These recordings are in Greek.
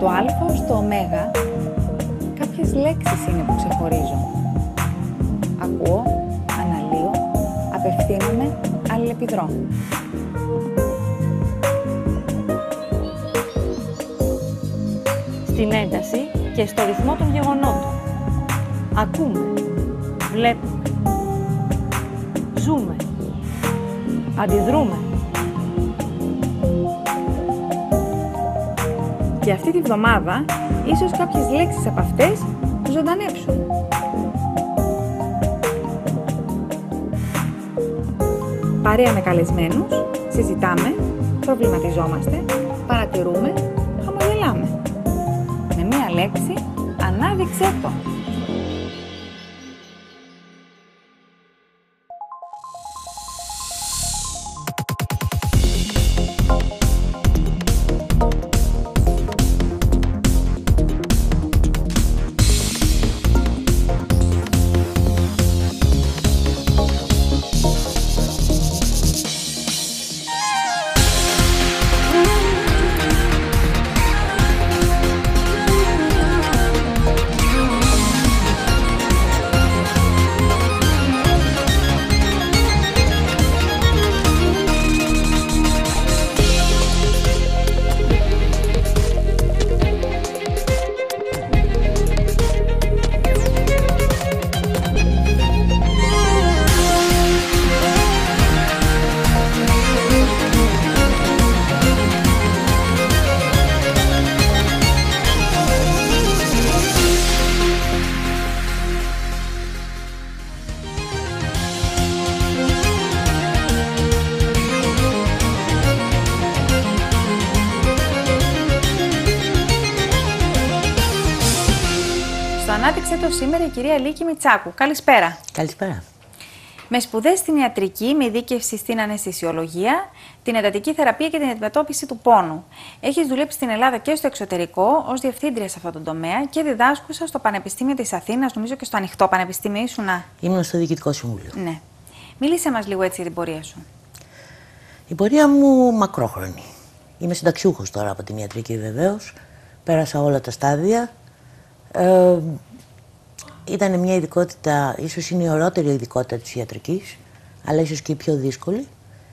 το α στο ω, κάποιες λέξεις είναι που ξεχωρίζω. Ακούω, αναλύω, απευθύνομαι, αλληλεπιδρώ. Στην ένταση και στο ρυθμό των γεγονότων. Ακούμε, βλέπουμε, ζούμε, αντιδρούμε. Και αυτή τη βδομάδα, ίσως κάποιες λέξεις από αυτές ζωντανέψουν. Παρέα με καλεσμένους, συζητάμε, προβληματιζόμαστε, παρατηρούμε, χαμογελάμε. Με μία λέξη, ανάδειξέ το. Ανάδειξε το σήμερα η κυρία Λίκη Μητσάκου. Καλησπέρα. Καλησπέρα. Με σπουδές στην ιατρική, με ειδίκευση στην αναισθησιολογία, την εντατική θεραπεία και την αντιμετώπιση του πόνου. Έχεις δουλέψει στην Ελλάδα και στο εξωτερικό ως διευθύντρια σε αυτόν τον τομέα και διδάσκουσα στο Πανεπιστήμιο της Αθήνας, νομίζω και στο Ανοιχτό Πανεπιστήμιο ήσουνα. Ήμουν στο Διοικητικό Συμβούλιο. Ναι. Μίλησε μας λίγο έτσι για την πορεία σου. Η πορεία μου μακρόχρονη. Είμαι συνταξιούχος τώρα από την ιατρική βεβαίως. Πέρασα όλα τα στάδια. Ήταν μια ειδικότητα, ίσως είναι η ωραιότερη ειδικότητα της ιατρικής, αλλά ίσως και η πιο δύσκολη.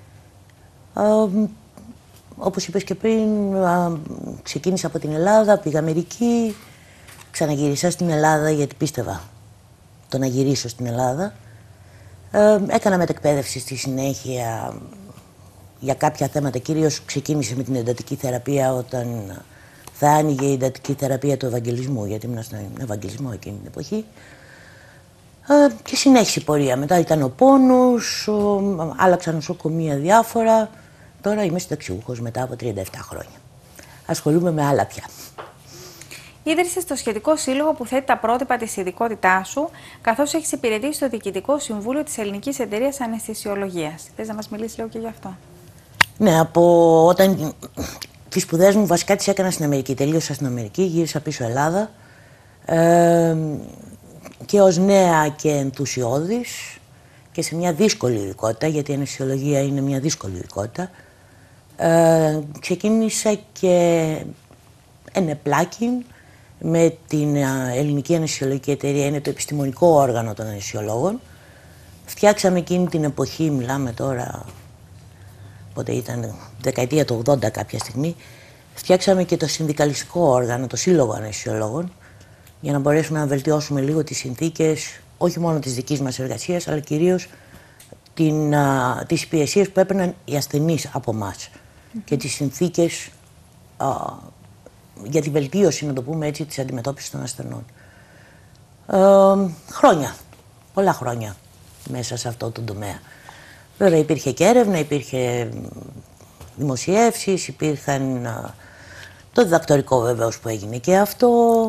Όπως είπες και πριν, ξεκίνησα από την Ελλάδα, πήγα Αμερική, ξαναγύρισα στην Ελλάδα γιατί πίστευα το να γυρίσω στην Ελλάδα. Έκανα μετεκπαίδευση στη συνέχεια για κάποια θέματα, κυρίως ξεκίνησε με την εντατική θεραπεία όταν θα άνοιγε η εντατική θεραπεία του Ευαγγελισμού, γιατί ήμουν στον Ευαγγελισμό εκείνη την εποχή. Και συνέχισε η πορεία. Μετά ήταν ο πόνος, άλλαξα νοσοκομεία διάφορα. Τώρα είμαι συνταξιούχος μετά από 37 χρόνια. Ασχολούμαι με άλλα πια. Ίδρυσες το σχετικό σύλλογο που θέτει τα πρότυπα της ειδικότητάς σου, καθώς έχεις υπηρετήσει στο Διοικητικό Συμβούλιο της Ελληνικής Εταιρείας Αναισθησιολογίας. Θες να μας μιλήσεις λίγο και γι' αυτό? Ναι, από όταν τις σπουδές μου βασικά τις έκανα στην Αμερική. Τελείωσα στην Αμερική, γύρισα πίσω Ελλάδα. Και ως νέα και ενθουσιώδης και σε μια δύσκολη ειδικότητα, γιατί η αναισθησιολογία είναι μια δύσκολη ειδικότητα, ξεκίνησα και ενεπλάκην με την Ελληνική Αναισθησιολογική Εταιρεία, είναι το επιστημονικό όργανο των αναισθησιολόγων. Φτιάξαμε εκείνη την εποχή, μιλάμε τώρα, πότε ήταν, δεκαετία του 80 κάποια στιγμή, φτιάξαμε και το συνδικαλιστικό όργανο, το Σύλλογο Αναισθησιολόγων, για να μπορέσουμε να βελτιώσουμε λίγο τις συνθήκες, όχι μόνο της δικής μας εργασίας, αλλά κυρίως τις υπηρεσίες που έπαιρναν οι ασθενείς από εμάς και τις συνθήκες για τη βελτίωση, να το πούμε έτσι, της αντιμετώπισης των ασθενών. Χρόνια, πολλά χρόνια μέσα σε αυτό το τομέα. Βέβαια υπήρχε και έρευνα, υπήρχε δημοσιεύσεις, υπήρχαν το διδακτορικό βεβαίως που έγινε και αυτό.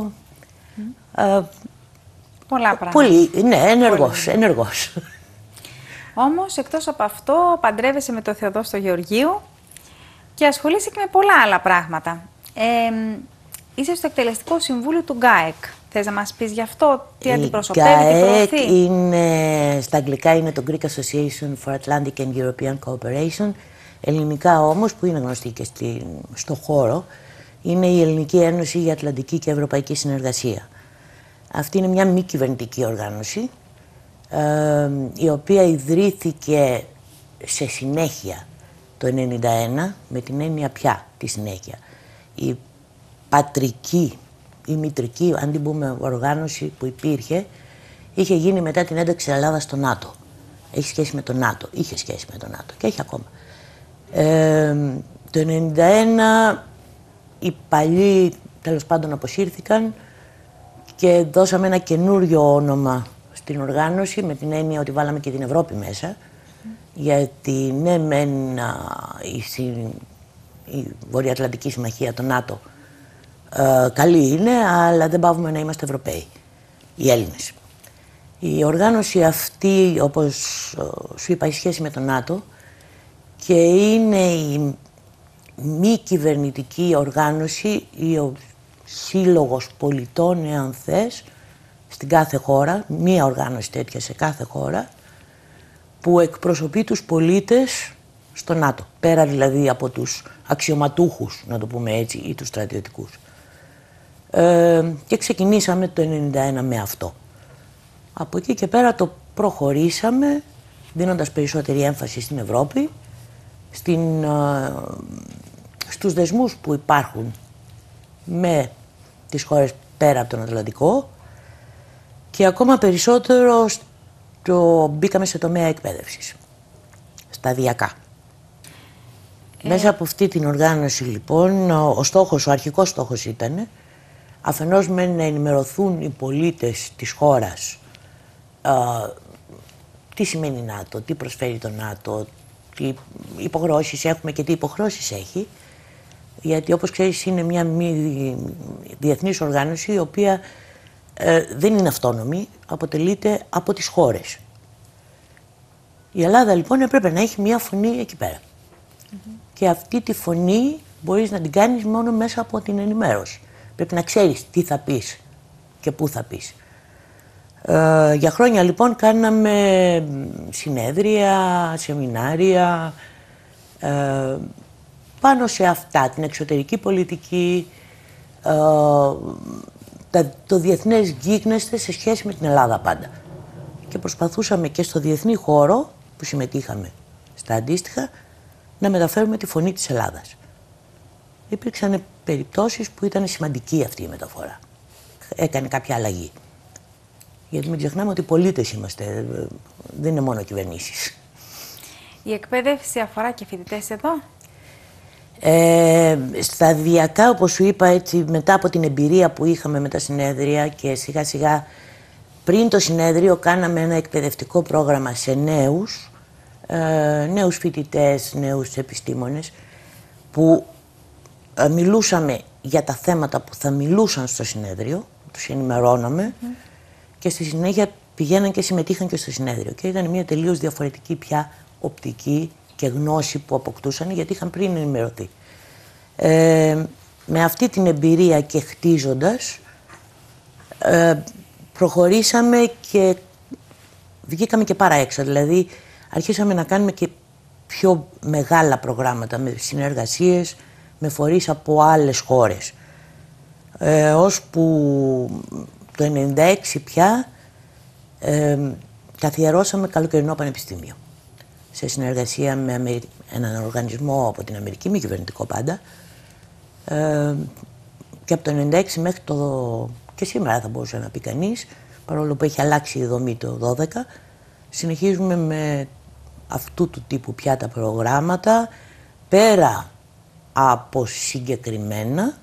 Πολλά πράγματα. Πολύ, ναι, ενεργός. Όμως, εκτός από αυτό, παντρεύεσαι με τον Θεοδόστο Γεωργίου και ασχολείσαι και με πολλά άλλα πράγματα. Είσαι στο εκτελεστικό συμβούλιο του ΓΚΑΕΚ. Θες να μας πεις γι' αυτό, τι αντιπροσωπεύει, τι προωθεί? Είναι, στα αγγλικά είναι το Greek Association for Atlantic and European Cooperation. Ελληνικά όμως, που είναι γνωστή και στο χώρο, είναι η Ελληνική Ένωση για Ατλαντική και Ευρωπαϊκή Συνεργασία. Αυτή είναι μια μη κυβερνητική οργάνωση, η οποία ιδρύθηκε σε συνέχεια το 1991, με την έννοια πια τη συνέχεια. Η πατρική, η μητρική, αν την πούμε, οργάνωση που υπήρχε, είχε γίνει μετά την ένταξη της Ελλάδας στο ΝΑΤΟ. Έχει σχέση με το ΝΑΤΟ, είχε σχέση με το ΝΑΤΟ και έχει ακόμα. Το 1991 οι παλιοί τέλος πάντων αποσύρθηκαν και δώσαμε ένα καινούριο όνομα στην οργάνωση, με την έννοια ότι βάλαμε και την Ευρώπη μέσα, γιατί ναι μεν η Βορειοατλαντική Συμμαχία, το ΝΑΤΟ, καλή είναι, αλλά δεν πάβουμε να είμαστε Ευρωπαίοι, οι Έλληνες. Η οργάνωση αυτή, όπως σου είπα, έχει σχέση με το ΝΑΤΟ και είναι η μη κυβερνητική οργάνωση, ο σύλλογος πολιτών, εάν θες, στην κάθε χώρα, μία οργάνωση τέτοια σε κάθε χώρα, που εκπροσωπεί τους πολίτες στο ΝΑΤΟ, πέρα δηλαδή από τους αξιωματούχους, να το πούμε έτσι, ή τους στρατιωτικούς. Και ξεκινήσαμε το 1991 με αυτό. Από εκεί και πέρα το προχωρήσαμε, δίνοντας περισσότερη έμφαση στην Ευρώπη, στους δεσμούς που υπάρχουν με τις χώρες πέρα από τον Ατλαντικό και ακόμα περισσότερο μπήκαμε σε τομέα εκπαίδευσης, σταδιακά. Μέσα από αυτή την οργάνωση λοιπόν, ο αρχικός στόχος ήταν αφενός να ενημερωθούν οι πολίτες της χώρας τι σημαίνει ΝΑΤΟ, τι προσφέρει το ΝΑΤΟ, τι υποχρεώσεις έχουμε και τι υποχρεώσεις έχει, γιατί όπως ξέρεις είναι μια διεθνής οργάνωση η οποία δεν είναι αυτόνομη, αποτελείται από τις χώρες. Η Ελλάδα λοιπόν έπρεπε να έχει μια φωνή εκεί πέρα. Και αυτή τη φωνή μπορείς να την κάνεις μόνο μέσα από την ενημέρωση. Πρέπει να ξέρεις τι θα πεις και πού θα πεις. Για χρόνια λοιπόν κάναμε συνέδρια, σεμινάρια πάνω σε αυτά, την εξωτερική πολιτική, το διεθνές γίγνεσθε σε σχέση με την Ελλάδα πάντα. Και προσπαθούσαμε και στο διεθνή χώρο που συμμετείχαμε στα αντίστοιχα να μεταφέρουμε τη φωνή της Ελλάδας. Υπήρξαν περιπτώσεις που ήταν σημαντική αυτή η μεταφορά. Έκανε κάποια αλλαγή. Γιατί μην ξεχνάμε ότι πολίτες είμαστε, δεν είναι μόνο κυβερνήσεις. Η εκπαίδευση αφορά και φοιτητές εδώ? Σταδιακά, όπως σου είπα, έτσι, μετά από την εμπειρία που είχαμε με τα συνέδρια και σιγά σιγά πριν το συνέδριο κάναμε ένα εκπαιδευτικό πρόγραμμα σε νέους φοιτητές, νέους επιστήμονες, που μιλούσαμε για τα θέματα που θα μιλούσαν στο συνέδριο, τους ενημερώναμε και στη συνέχεια πηγαίναν και συμμετείχαν και στο συνέδριο. Και ήταν μια τελείως διαφορετική πια οπτική και γνώση που αποκτούσαν, γιατί είχαν πριν ενημερωθεί. Με αυτή την εμπειρία και χτίζοντας, προχωρήσαμε και βγήκαμε και παρά έξω. Δηλαδή, αρχίσαμε να κάνουμε και πιο μεγάλα προγράμματα με συνεργασίες, με φορείς από άλλες χώρες. Ώσπου το 1996 πια καθιερώσαμε καλοκαιρινό πανεπιστήμιο σε συνεργασία με έναν οργανισμό από την Αμερική, μη κυβερνητικό πάντα, και από το 1996 μέχρι και σήμερα θα μπορούσε να πει κανείς, παρόλο που έχει αλλάξει η δομή το 2012, συνεχίζουμε με αυτού του τύπου πια τα προγράμματα, πέρα από συγκεκριμένα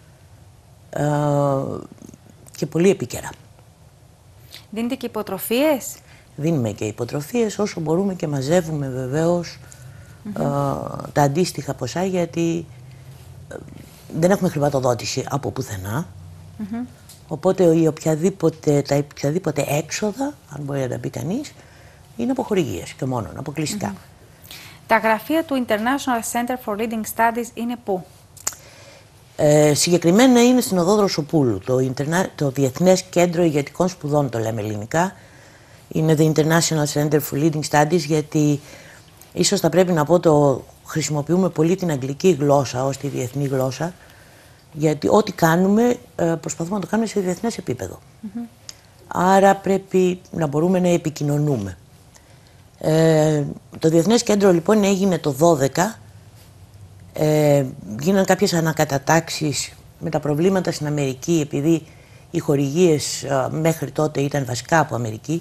και πολύ επίκαιρα. Δίνετε και υποτροφίες? Δίνουμε και υποτροφίες όσο μπορούμε και μαζεύουμε βεβαίως τα αντίστοιχα ποσά, γιατί δεν έχουμε χρηματοδότηση από πουθενά. Οπότε τα οποιαδήποτε έξοδα, αν μπορεί να τα πει κανείς, είναι από χορηγίες και μόνο, αποκλειστικά. Τα γραφεία του International Center for Leading Studies είναι πού? Συγκεκριμένα είναι στην Οδό Δροσοπούλου, το Διεθνές Κέντρο Ηγετικών Σπουδών, το λέμε ελληνικά. Είναι the International Center for Leading Studies, γιατί ίσως θα πρέπει να πω χρησιμοποιούμε πολύ την αγγλική γλώσσα ως τη διεθνή γλώσσα, Γιατί ό,τι κάνουμε προσπαθούμε να το κάνουμε σε διεθνές επίπεδο. Άρα πρέπει να μπορούμε να επικοινωνούμε. Το Διεθνές Κέντρο λοιπόν έγινε το 2012. Γίναν κάποιες ανακατατάξεις με τα προβλήματα στην Αμερική, επειδή οι χορηγίες μέχρι τότε ήταν βασικά από Αμερική.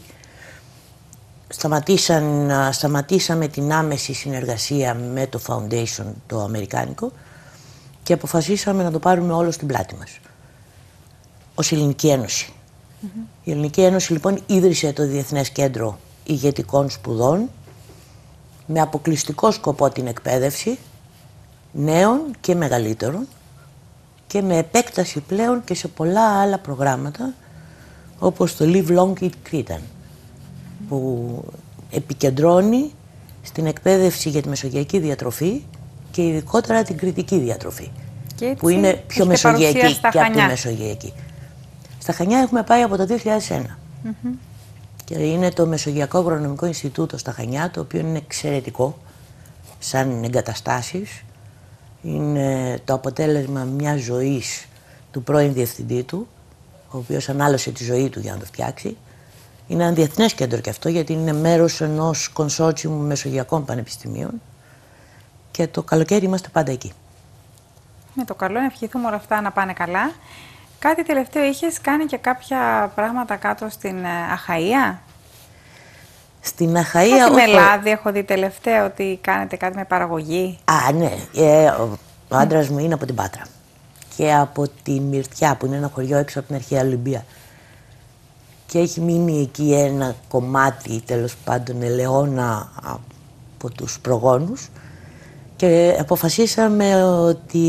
Σταματήσαμε την άμεση συνεργασία με το Foundation, το αμερικάνικο, και αποφασίσαμε να το πάρουμε όλο στην πλάτη μας, ως Ελληνική Ένωση. Η Ελληνική Ένωση λοιπόν ίδρυσε το Διεθνές Κέντρο Ηγετικών Σπουδών με αποκλειστικό σκοπό την εκπαίδευση νέων και μεγαλύτερων και με επέκταση πλέον και σε πολλά άλλα προγράμματα, όπως το Live Long Eat Cretan, που επικεντρώνει στην εκπαίδευση για τη μεσογειακή διατροφή και ειδικότερα την κρητική διατροφή, που είναι πιο μεσογειακή και από τη μεσογειακή. Στα Χανιά έχουμε πάει από το 2001 και είναι το Μεσογειακό Αγρονομικό Ινστιτούτο στα Χανιά, το οποίο είναι εξαιρετικό σαν εγκαταστάσεις. Είναι το αποτέλεσμα μιας ζωής του πρώην διευθυντή του, ο οποίος ανάλωσε τη ζωή του για να το φτιάξει. Είναι ένα διεθνές κέντρο και αυτό, γιατί είναι μέρος ενός κονσόρτσιουμου μεσογειακών πανεπιστημίων και το καλοκαίρι είμαστε πάντα εκεί. Με το καλό, να ευχηθούμε όλα αυτά να πάνε καλά. Κάτι τελευταίο, είχες κάνει και κάποια πράγματα κάτω στην Αχαΐα? Στην Αχαΐα... Στην Ελλάδα έχω δει τελευταίο ότι κάνετε κάτι με παραγωγή. Α, ναι. Ο άντρας μου είναι από την Πάτρα και από τη Μυρτιά, που είναι ένα χωριό έξω από την αρχαία Ολυμπία. Και έχει μείνει εκεί ένα κομμάτι, τέλος πάντων, ελαιόνα από τους προγόνους. Και αποφασίσαμε ότι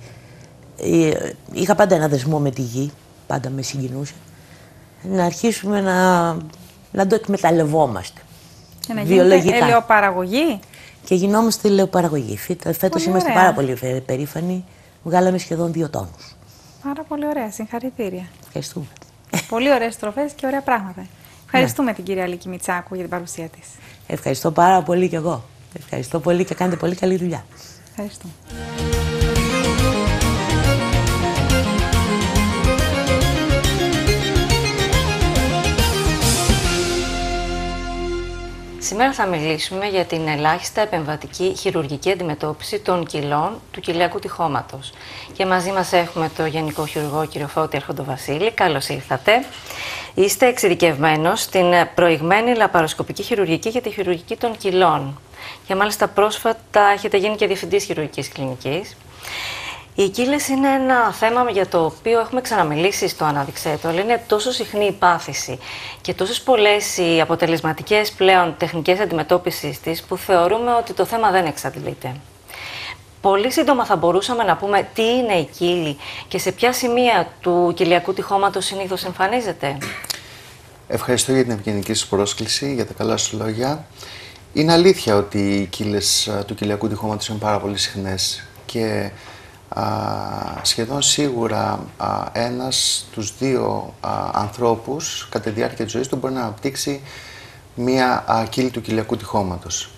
είχα πάντα ένα δεσμό με τη γη, πάντα με συγκινούσε, να αρχίσουμε να το εκμεταλλευόμαστε. Και να γίνετε ελαιοπαραγωγή. Και γινόμαστε ελαιοπαραγωγή. Φέτος είμαστε πάρα πολύ περήφανοι. Βγάλαμε σχεδόν 2 τόνους. Πάρα πολύ ωραία. Συγχαρητήρια. Ευχαριστούμε. Πολύ ωραίες τροφές και ωραία πράγματα. Ευχαριστούμε την κυρία Λίκη Μητσάκου για την παρουσία της. Ευχαριστώ πάρα πολύ κι εγώ. Ευχαριστώ πολύ και κάνετε πολύ καλή δουλειά. Ευχαριστώ. Σήμερα θα μιλήσουμε για την ελάχιστα επεμβατική χειρουργική αντιμετώπιση των κοιλών του κοιλιακού τυχώματος. Και μαζί μας έχουμε το Γενικό Χειρουργό κ. Φώτη Αρχοντοβασίλη. Καλώς ήρθατε. Είστε εξειδικευμένος στην προηγμένη λαπαροσκοπική χειρουργική και τη χειρουργική των κοιλών. Και μάλιστα πρόσφατα έχετε γίνει και διευθυντής χειρουργικής κλινικής. Οι κύλες είναι ένα θέμα για το οποίο έχουμε ξαναμιλήσει στο Ανάδειξέ το, αλλά είναι τόσο συχνή η πάθηση και τόσες πολλές οι αποτελεσματικές πλέον τεχνικές αντιμετώπισης της, που θεωρούμε ότι το θέμα δεν εξαντλείται. Πολύ σύντομα θα μπορούσαμε να πούμε τι είναι η κύλη και σε ποια σημεία του κοιλιακού τυχώματος συνήθως εμφανίζεται. Ευχαριστώ για την ευγενική σας πρόσκληση, για τα καλά σας λόγια. Είναι αλήθεια ότι οι κύλες του κοιλιακού τυχώματος είναι πάρα πολύ συχνές και σχεδόν σίγουρα ένας στους 2 ανθρώπους κατά τη διάρκεια της ζωής του μπορεί να αναπτύξει μία κύλη του κοιλιακού τυχώματος.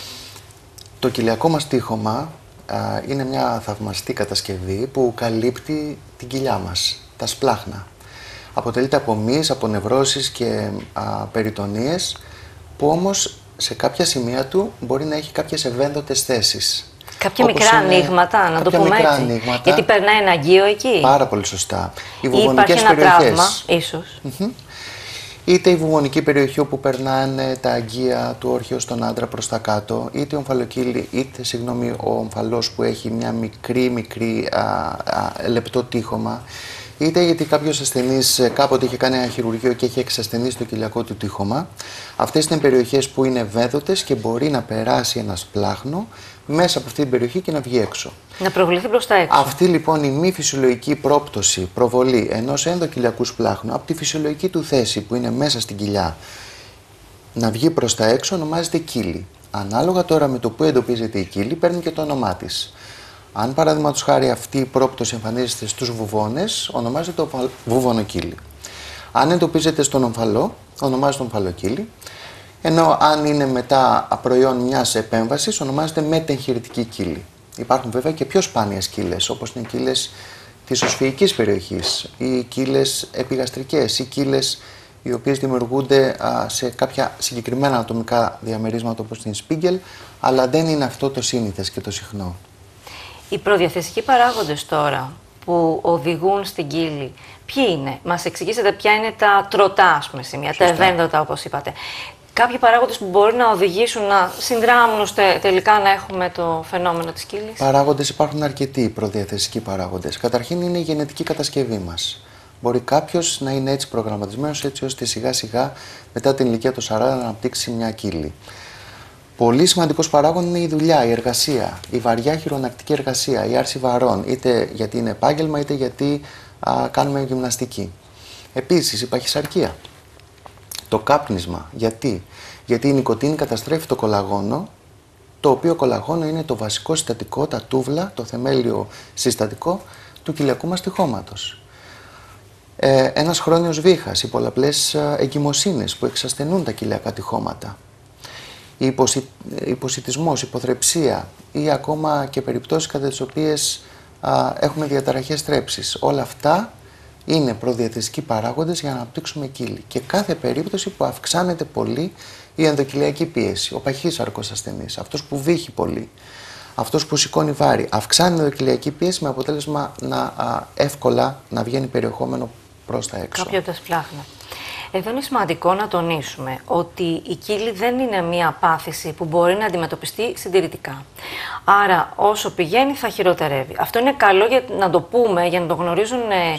Το κοιλιακό μας τύχωμα είναι μια θαυμαστή κατασκευή που καλύπτει την κοιλιά μας, τα σπλάχνα. Αποτελείται από μυς, από νευρώσεις και περιτονίες, που όμως σε κάποια σημεία του μπορεί να έχει κάποιες ευένδοτες θέσεις. Κάποια μικρά ανοίγματα, να το πούμε έτσι. Ανοίγματα. Γιατί περνάει ένα αγγείο εκεί. Πάρα πολύ σωστά. Οι βουβονικές περιοχές. Υπάρχει ένα τραύμα, ίσως. Είτε η βουβονική περιοχή όπου περνάνε τα αγγεία του όρχεου στον άντρα προς τα κάτω, είτε ο ομφαλός που έχει μια μικρή λεπτό τύχωμα, είτε γιατί κάποιος ασθενής κάποτε είχε κάνει ένα χειρουργείο και έχει εξασθενήσει το κοιλιακό του τύχωμα. Αυτές είναι περιοχές που είναι ευαίσθητες και μπορεί να περάσει ένα σπλάχνο μέσα από αυτή την περιοχή και να βγει έξω. Να προβληθεί προς τα έξω. Αυτή λοιπόν η μη φυσιολογική προβολή ενός ενδοκυλιακού σπλάχνου από τη φυσιολογική του θέση που είναι μέσα στην κοιλιά να βγει προς τα έξω ονομάζεται κύλη. Ανάλογα τώρα με το που εντοπίζεται η κύλη, παίρνει και το όνομά της. Αν παραδείγματος χάρη αυτή η πρόπτωση εμφανίζεται στους βουβώνες, ονομάζεται βουβονοκύλη. Αν εντοπίζεται στον ομφαλό, ονομάζεται ομφαλοκύλη. Ενώ αν είναι μετά προϊόν μιας επέμβασης, ονομάζεται μετεγχειρητική κύλη. Υπάρχουν βέβαια και πιο σπάνιες κύλες, όπως είναι κύλες της οσφυϊκής περιοχής, ή κύλες επιγαστρικές, ή κύλες οι οποίες δημιουργούνται σε κάποια συγκεκριμένα ανατομικά διαμερίσματα όπως την Σπίγκελ, αλλά δεν είναι αυτό το σύνηθες και το συχνό. Οι προδιαθεσικοί παράγοντες τώρα που οδηγούν στην κύλη, ποιοι είναι? Μας εξηγήσετε ποια είναι τα τροτά, ας πούμε, σημεία, τα ευένδοτα όπως είπατε. Κάποιοι παράγοντες που μπορεί να οδηγήσουν, να συνδράμουν ώστε τελικά να έχουμε το φαινόμενο της κύλης. Παράγοντες υπάρχουν αρκετοί προδιαθεσικοί παράγοντες. Καταρχήν είναι η γενετική κατασκευή μας. Μπορεί κάποιος να είναι έτσι προγραμματισμένος, έτσι ώστε σιγά σιγά μετά την ηλικία των 40 να αναπτύξει μια κύλη. Πολύ σημαντικός παράγον είναι η δουλειά, η εργασία, η βαριά χειρονακτική εργασία, η άρση βαρών, είτε γιατί είναι επάγγελμα είτε γιατί κάνουμε γυμναστική. Επίσης η παχυσαρκία, το κάπνισμα. Γιατί? Γιατί η νοικοτήνη καταστρέφει το κολαγόνο, το οποίο κολαγόνο είναι το βασικό συστατικό, τα τούβλα, το θεμέλιο συστατικό του κοιλιακού μαστιχώματος. Ένας χρόνιος βήχας, οι πολλαπλές εγκυμοσύνες που εξασθενούν τα κοιλιακά τυχώματα. Υποσιτισμός, υποθρεψία ή ακόμα και περιπτώσεις κατά τις οποίες έχουμε διαταραχές θρέψης. Όλα αυτά είναι προδιαθεσικοί παράγοντες για να αναπτύξουμε κύλη. Και κάθε περίπτωση που αυξάνεται πολύ η ενδοκυλιακή πίεση, ο παχύσαρκος ασθενής, αυτός που βύχει πολύ, αυτός που σηκώνει βάρη, αυξάνει η ενδοκυλιακή πίεση με αποτέλεσμα εύκολα να βγαίνει περιεχόμενο προς τα έξω. Κάποιο από τα σπλάχνα. Εδώ είναι σημαντικό να τονίσουμε ότι η κύλη δεν είναι μία πάθηση που μπορεί να αντιμετωπιστεί συντηρητικά. Άρα όσο πηγαίνει θα χειροτερεύει. Αυτό είναι καλό για να το πούμε, για να το γνωρίζουν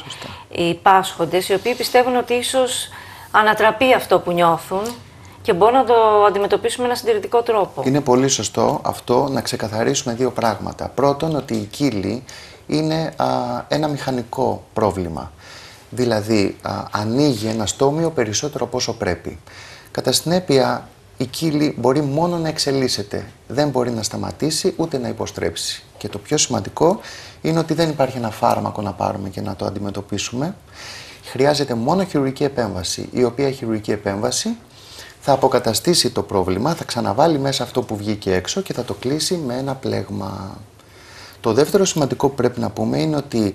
οι πάσχοντες, οι οποίοι πιστεύουν ότι ίσως ανατραπεί αυτό που νιώθουν και μπορούν να το αντιμετωπίσουμε με ένα συντηρητικό τρόπο. Είναι πολύ σωστό αυτό να ξεκαθαρίσουμε δύο πράγματα. Πρώτον, ότι η κύλη είναι ένα μηχανικό πρόβλημα. Δηλαδή, ανοίγει ένα στόμιο περισσότερο από όσο πρέπει. Κατά συνέπεια, η κύλη μπορεί μόνο να εξελίσσεται. Δεν μπορεί να σταματήσει ούτε να υποστρέψει. Και το πιο σημαντικό είναι ότι δεν υπάρχει ένα φάρμακο να πάρουμε και να το αντιμετωπίσουμε. Χρειάζεται μόνο χειρουργική επέμβαση, η οποία χειρουργική επέμβαση θα αποκαταστήσει το πρόβλημα, θα ξαναβάλει μέσα αυτό που βγήκε έξω και θα το κλείσει με ένα πλέγμα. Το δεύτερο σημαντικό που πρέπει να πούμε είναι ότι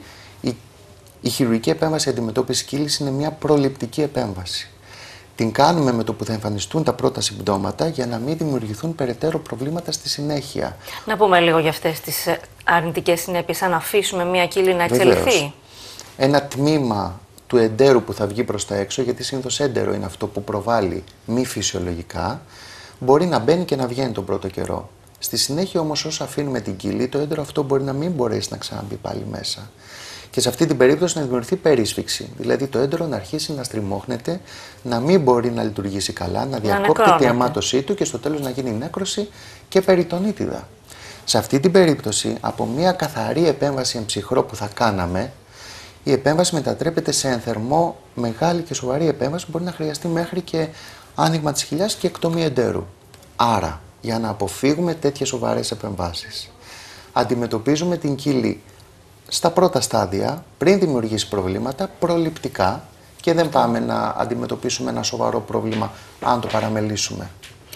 η χειρουργική επέμβαση αντιμετώπιση κύλης είναι μια προληπτική επέμβαση. Την κάνουμε με το που θα εμφανιστούν τα πρώτα συμπτώματα για να μην δημιουργηθούν περαιτέρω προβλήματα στη συνέχεια. Να πούμε λίγο για αυτές τις αρνητικές συνέπειες, αν αφήσουμε μια κύλη να εξελιχθεί. Βεβαίως. Ένα τμήμα του εντέρου που θα βγει προς τα έξω, γιατί συνήθως έντερο είναι αυτό που προβάλλει μη φυσιολογικά, μπορεί να μπαίνει και να βγαίνει τον πρώτο καιρό. Στη συνέχεια όμως όσο αφήνουμε την κύλη, το έντερο αυτό μπορεί να μην μπορέσει να ξαναμπεί πάλι μέσα. Και σε αυτή την περίπτωση να δημιουργηθεί περίσφυξη. Δηλαδή το έντερο να αρχίσει να στριμώχνεται, να μην μπορεί να λειτουργήσει καλά, να διακόπτει η αιμάτωσή του και στο τέλος να γίνει νέκρωση και περιτονίτιδα. Σε αυτή την περίπτωση, από μια καθαρή επέμβαση εν ψυχρό που θα κάναμε, η επέμβαση μετατρέπεται σε ενθερμό, μεγάλη και σοβαρή επέμβαση που μπορεί να χρειαστεί μέχρι και άνοιγμα της χιλιάς και εκτομή εντέρου. Άρα, για να αποφύγουμε τέτοιες σοβαρές επεμβάσεις, αντιμετωπίζουμε την κύλη στα πρώτα στάδια, πριν δημιουργήσει προβλήματα, προληπτικά και δεν πάμε να αντιμετωπίσουμε ένα σοβαρό πρόβλημα αν το παραμελήσουμε.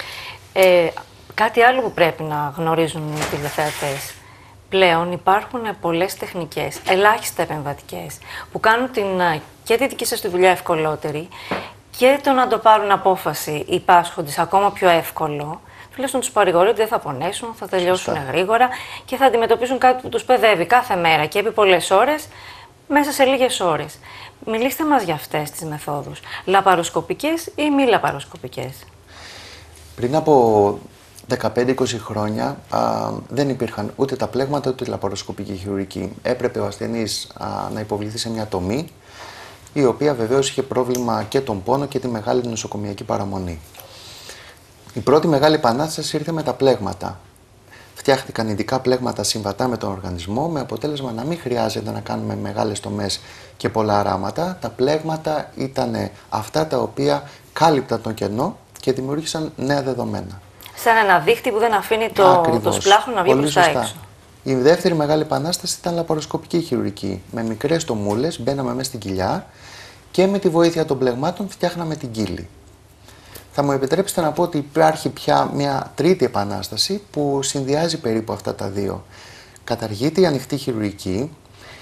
Κάτι άλλο που πρέπει να γνωρίζουν οι τηλεθεατές. Πλέον υπάρχουν πολλές τεχνικές, ελάχιστα επεμβατικές, που κάνουν και τη δική σας τη δουλειά ευκολότερη και το να το πάρουν απόφαση οι πάσχοντες ακόμα πιο εύκολο. Τουλάχιστον τους παρηγορεί ότι δεν θα πονέσουν, θα τελειώσουν γρήγορα και θα αντιμετωπίσουν κάτι που τους παιδεύει κάθε μέρα και επί πολλές ώρες, μέσα σε λίγες ώρες. Μιλήστε μας για αυτές τις μεθόδους. Λαπαροσκοπικές ή μη λαπαροσκοπικές? Πριν από 15-20 χρόνια δεν υπήρχαν ούτε τα πλέγματα ούτε η λαπαροσκοπική χειρουργική. Έπρεπε ο ασθενής να υποβληθεί σε μια τομή, η οποία βεβαίως είχε πρόβλημα και τον πόνο και τη μεγάλη νοσοκομιακή παραμονή. Η πρώτη μεγάλη επανάσταση ήρθε με τα πλέγματα. Φτιάχτηκαν ειδικά πλέγματα συμβατά με τον οργανισμό, με αποτέλεσμα να μην χρειάζεται να κάνουμε μεγάλες τομές και πολλά αράματα. Τα πλέγματα ήταν αυτά τα οποία κάλυπταν τον κενό και δημιούργησαν νέα δεδομένα. Σαν ένα δίχτυ που δεν αφήνει το σπλάχνο να βγει προς τα έξω. Η δεύτερη μεγάλη επανάσταση ήταν λαπαροσκοπική χειρουργική. Με μικρές τομούλες μπαίναμε μέσα στην κοιλιά και με τη βοήθεια των πλεγμάτων φτιάχναμε την κύλη. Θα μου επιτρέψετε να πω ότι υπάρχει πια μια τρίτη επανάσταση που συνδυάζει περίπου αυτά τα δύο. Καταργείται η ανοιχτή χειρουργική,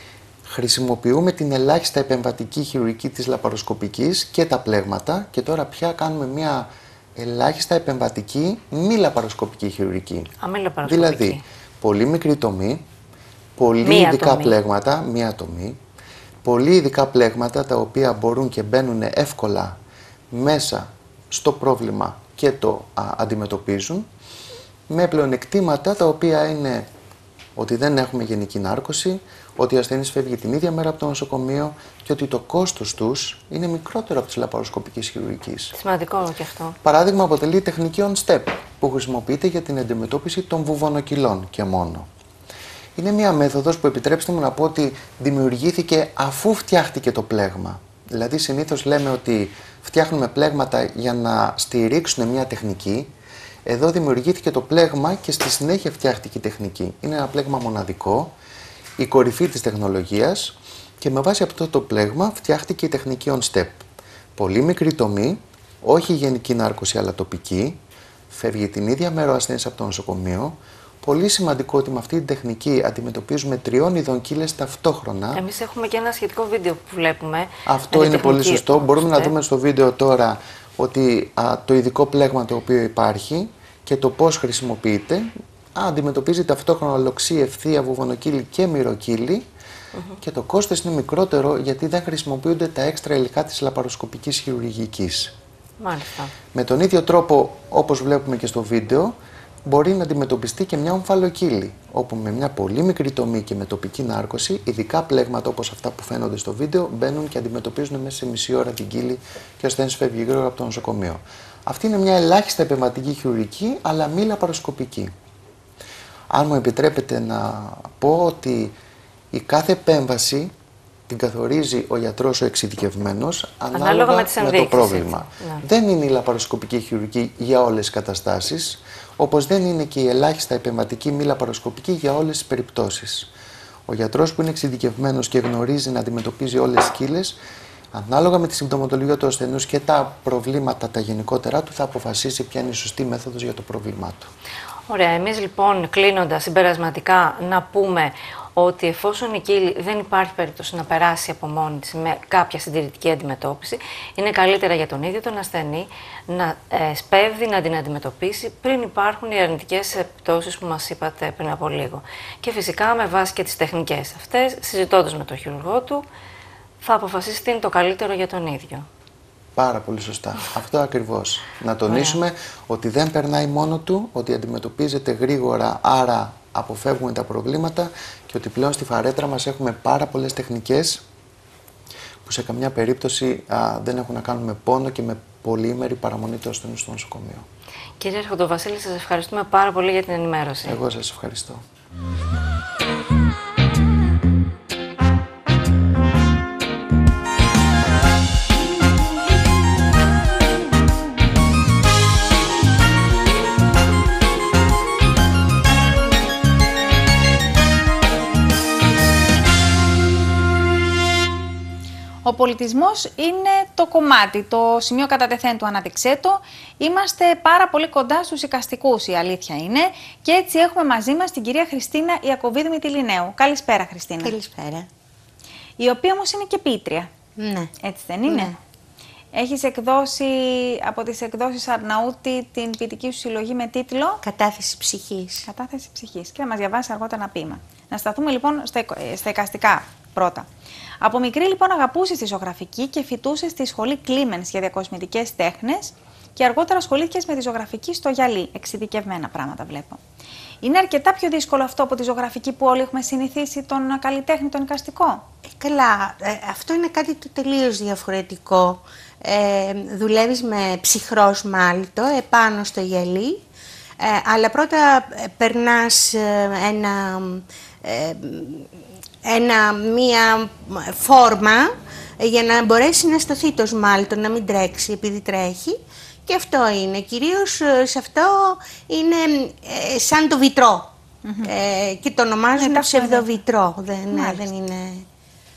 χρησιμοποιούμε την ελάχιστα επεμβατική χειρουργική της λαπαροσκοπικής και τα πλέγματα και τώρα πια κάνουμε μια ελάχιστα επεμβατική μη λαπαροσκοπική χειρουργική. Δηλαδή, πολύ μικρή τομή, πολύ ειδικά πλέγματα, μία τομή, πολύ ειδικά πλέγματα τα οποία μπορούν και μπαίνουν εύκολα μέσα στο πρόβλημα και το αντιμετωπίζουν, με πλεονεκτήματα τα οποία είναι ότι δεν έχουμε γενική νάρκωση, ότι ο ασθενής φεύγει την ίδια μέρα από το νοσοκομείο και ότι το κόστος τους είναι μικρότερο από της λαπαροσκοπικής χειρουργικής. Σημαντικό και αυτό. Παράδειγμα, αποτελεί τεχνική on step που χρησιμοποιείται για την αντιμετώπιση των βουβονοκυλών και μόνο. Είναι μια μέθοδος που, επιτρέψτε μου να πω, ότι δημιουργήθηκε αφού φτιάχτηκε το πλέγμα. Δηλαδή, συνήθως λέμε ότι φτιάχνουμε πλέγματα για να στηρίξουν μια τεχνική. Εδώ δημιουργήθηκε το πλέγμα και στη συνέχεια φτιάχτηκε η τεχνική. Είναι ένα πλέγμα μοναδικό, η κορυφή της τεχνολογίας, και με βάση αυτό το πλέγμα φτιάχτηκε η τεχνική on step. Πολύ μικρή τομή, όχι γενική νάρκωση αλλά τοπική, φεύγει την ίδια μέρα ο ασθενής από το νοσοκομείο. Πολύ σημαντικό ότι με αυτή την τεχνική αντιμετωπίζουμε 3 ειδών κύλες ταυτόχρονα. Εμείς έχουμε και ένα σχετικό βίντεο που βλέπουμε. Αυτό είναι πολύ σωστό. Μπορούμε να δούμε στο βίντεο τώρα ότι το ειδικό πλέγμα το οποίο υπάρχει και το πώς χρησιμοποιείται αντιμετωπίζει ταυτόχρονα λοξή, ευθεία, βουβονοκύλη και μυροκύλη και το κόστος είναι μικρότερο γιατί δεν χρησιμοποιούνται τα έξτρα υλικά της λαπαροσκοπικής χειρουργικής. Μάλιστα. Με τον ίδιο τρόπο, όπως βλέπουμε και στο βίντεο, μπορεί να αντιμετωπιστεί και μια ομφαλοκύλη, όπου με μια πολύ μικρή τομή και με τοπική νάρκωση, ειδικά πλέγματα όπως αυτά που φαίνονται στο βίντεο, μπαίνουν και αντιμετωπίζουν μέσα σε μισή ώρα την κύλη και ο ασθενής φεύγει γρήγορα από το νοσοκομείο. Αυτή είναι μια ελάχιστα επεμβατική χειρουργική, αλλά μη λαπαροσκοπική. Αν μου επιτρέπετε να πω ότι η κάθε επέμβαση την καθορίζει ο γιατρός ο εξειδικευμένος ανάλογα με το πρόβλημα. Ναι. Δεν είναι η λαπαροσκοπική χειρουργική για όλες τις καταστάσεις, όπως δεν είναι και η ελάχιστα επεμβατική μη λαπαροσκοπική για όλες τις περιπτώσεις. Ο γιατρός που είναι εξειδικευμένος και γνωρίζει να αντιμετωπίζει όλες τις κύλες, ανάλογα με τη συμπτωματολογία του ασθενούς και τα προβλήματα τα γενικότερα του, θα αποφασίσει ποια είναι η σωστή μέθοδος για το πρόβλημά του. Ωραία, εμείς λοιπόν κλείνοντας συμπερασματικά να πούμε ότι εφόσον η κύλη δεν υπάρχει περίπτωση να περάσει από μόνη της με κάποια συντηρητική αντιμετώπιση, είναι καλύτερα για τον ίδιο τον ασθενή να σπέβδει να την αντιμετωπίσει πριν υπάρχουν οι αρνητικές επιπτώσεις που μας είπατε πριν από λίγο. Και φυσικά με βάση και τις τεχνικές αυτές, συζητώντας με τον χειρουργό του, θα αποφασίσει τι είναι το καλύτερο για τον ίδιο. Πάρα πολύ σωστά. Αυτό ακριβώς. Να τονίσουμε ότι δεν περνάει μόνο του, ότι αντιμετωπίζεται γρήγορα, άρα αποφεύγουμε τα προβλήματα και ότι πλέον στη φαρέτρα μας έχουμε πάρα πολλές τεχνικές που σε καμιά περίπτωση δεν έχουν να κάνουν με πόνο και με πολυήμερη παραμονή του ασθενού στο νοσοκομείο. Κύριε Αρχοντοβασίλη, σας ευχαριστούμε πάρα πολύ για την ενημέρωση. Εγώ σας ευχαριστώ. Ο πολιτισμός είναι το κομμάτι, το σημείο κατατεθέν του αναδειξέτο. Είμαστε πάρα πολύ κοντά στους εικαστικούς, η αλήθεια είναι. Και έτσι έχουμε μαζί μας την κυρία Χριστίνα Ιακωβίδου Μητυλινέου. Καλησπέρα, Χριστίνα. Καλησπέρα. Η οποία όμως είναι και ποίτρια. Ναι. Έτσι δεν είναι? Ναι. Έχεις εκδώσει από τις εκδόσεις Αρναούτη την ποιητική σου συλλογή με τίτλο Κατάθεση ψυχής. Κατάθεση ψυχής. Και θα μας διαβάσει αργότερα ένα ποίημα. Να σταθούμε λοιπόν στα εικαστικά πρώτα. Από μικρή λοιπόν αγαπούσες τη ζωγραφική και φοιτούσες στη σχολή Κλίμενς για διακοσμητικές τέχνες και αργότερα ασχολήθηκες με τη ζωγραφική στο γυαλί. Εξειδικευμένα πράγματα βλέπω. Είναι αρκετά πιο δύσκολο αυτό από τη ζωγραφική που όλοι έχουμε συνηθίσει, τον καλλιτέχνη, τον εικαστικό. Καλά, αυτό είναι κάτι το τελείως διαφορετικό. Δουλεύεις με ψυχρό σμάλτο επάνω στο γυαλί, αλλά πρώτα περνάς μία φόρμα για να μπορέσει να σταθεί το σμάλτο, να μην τρέξει επειδή τρέχει. Και αυτό είναι, κυρίως σε αυτό είναι σαν το βιτρό. Και το ονομάζουν ψευδοβιτρό, δεν είναι...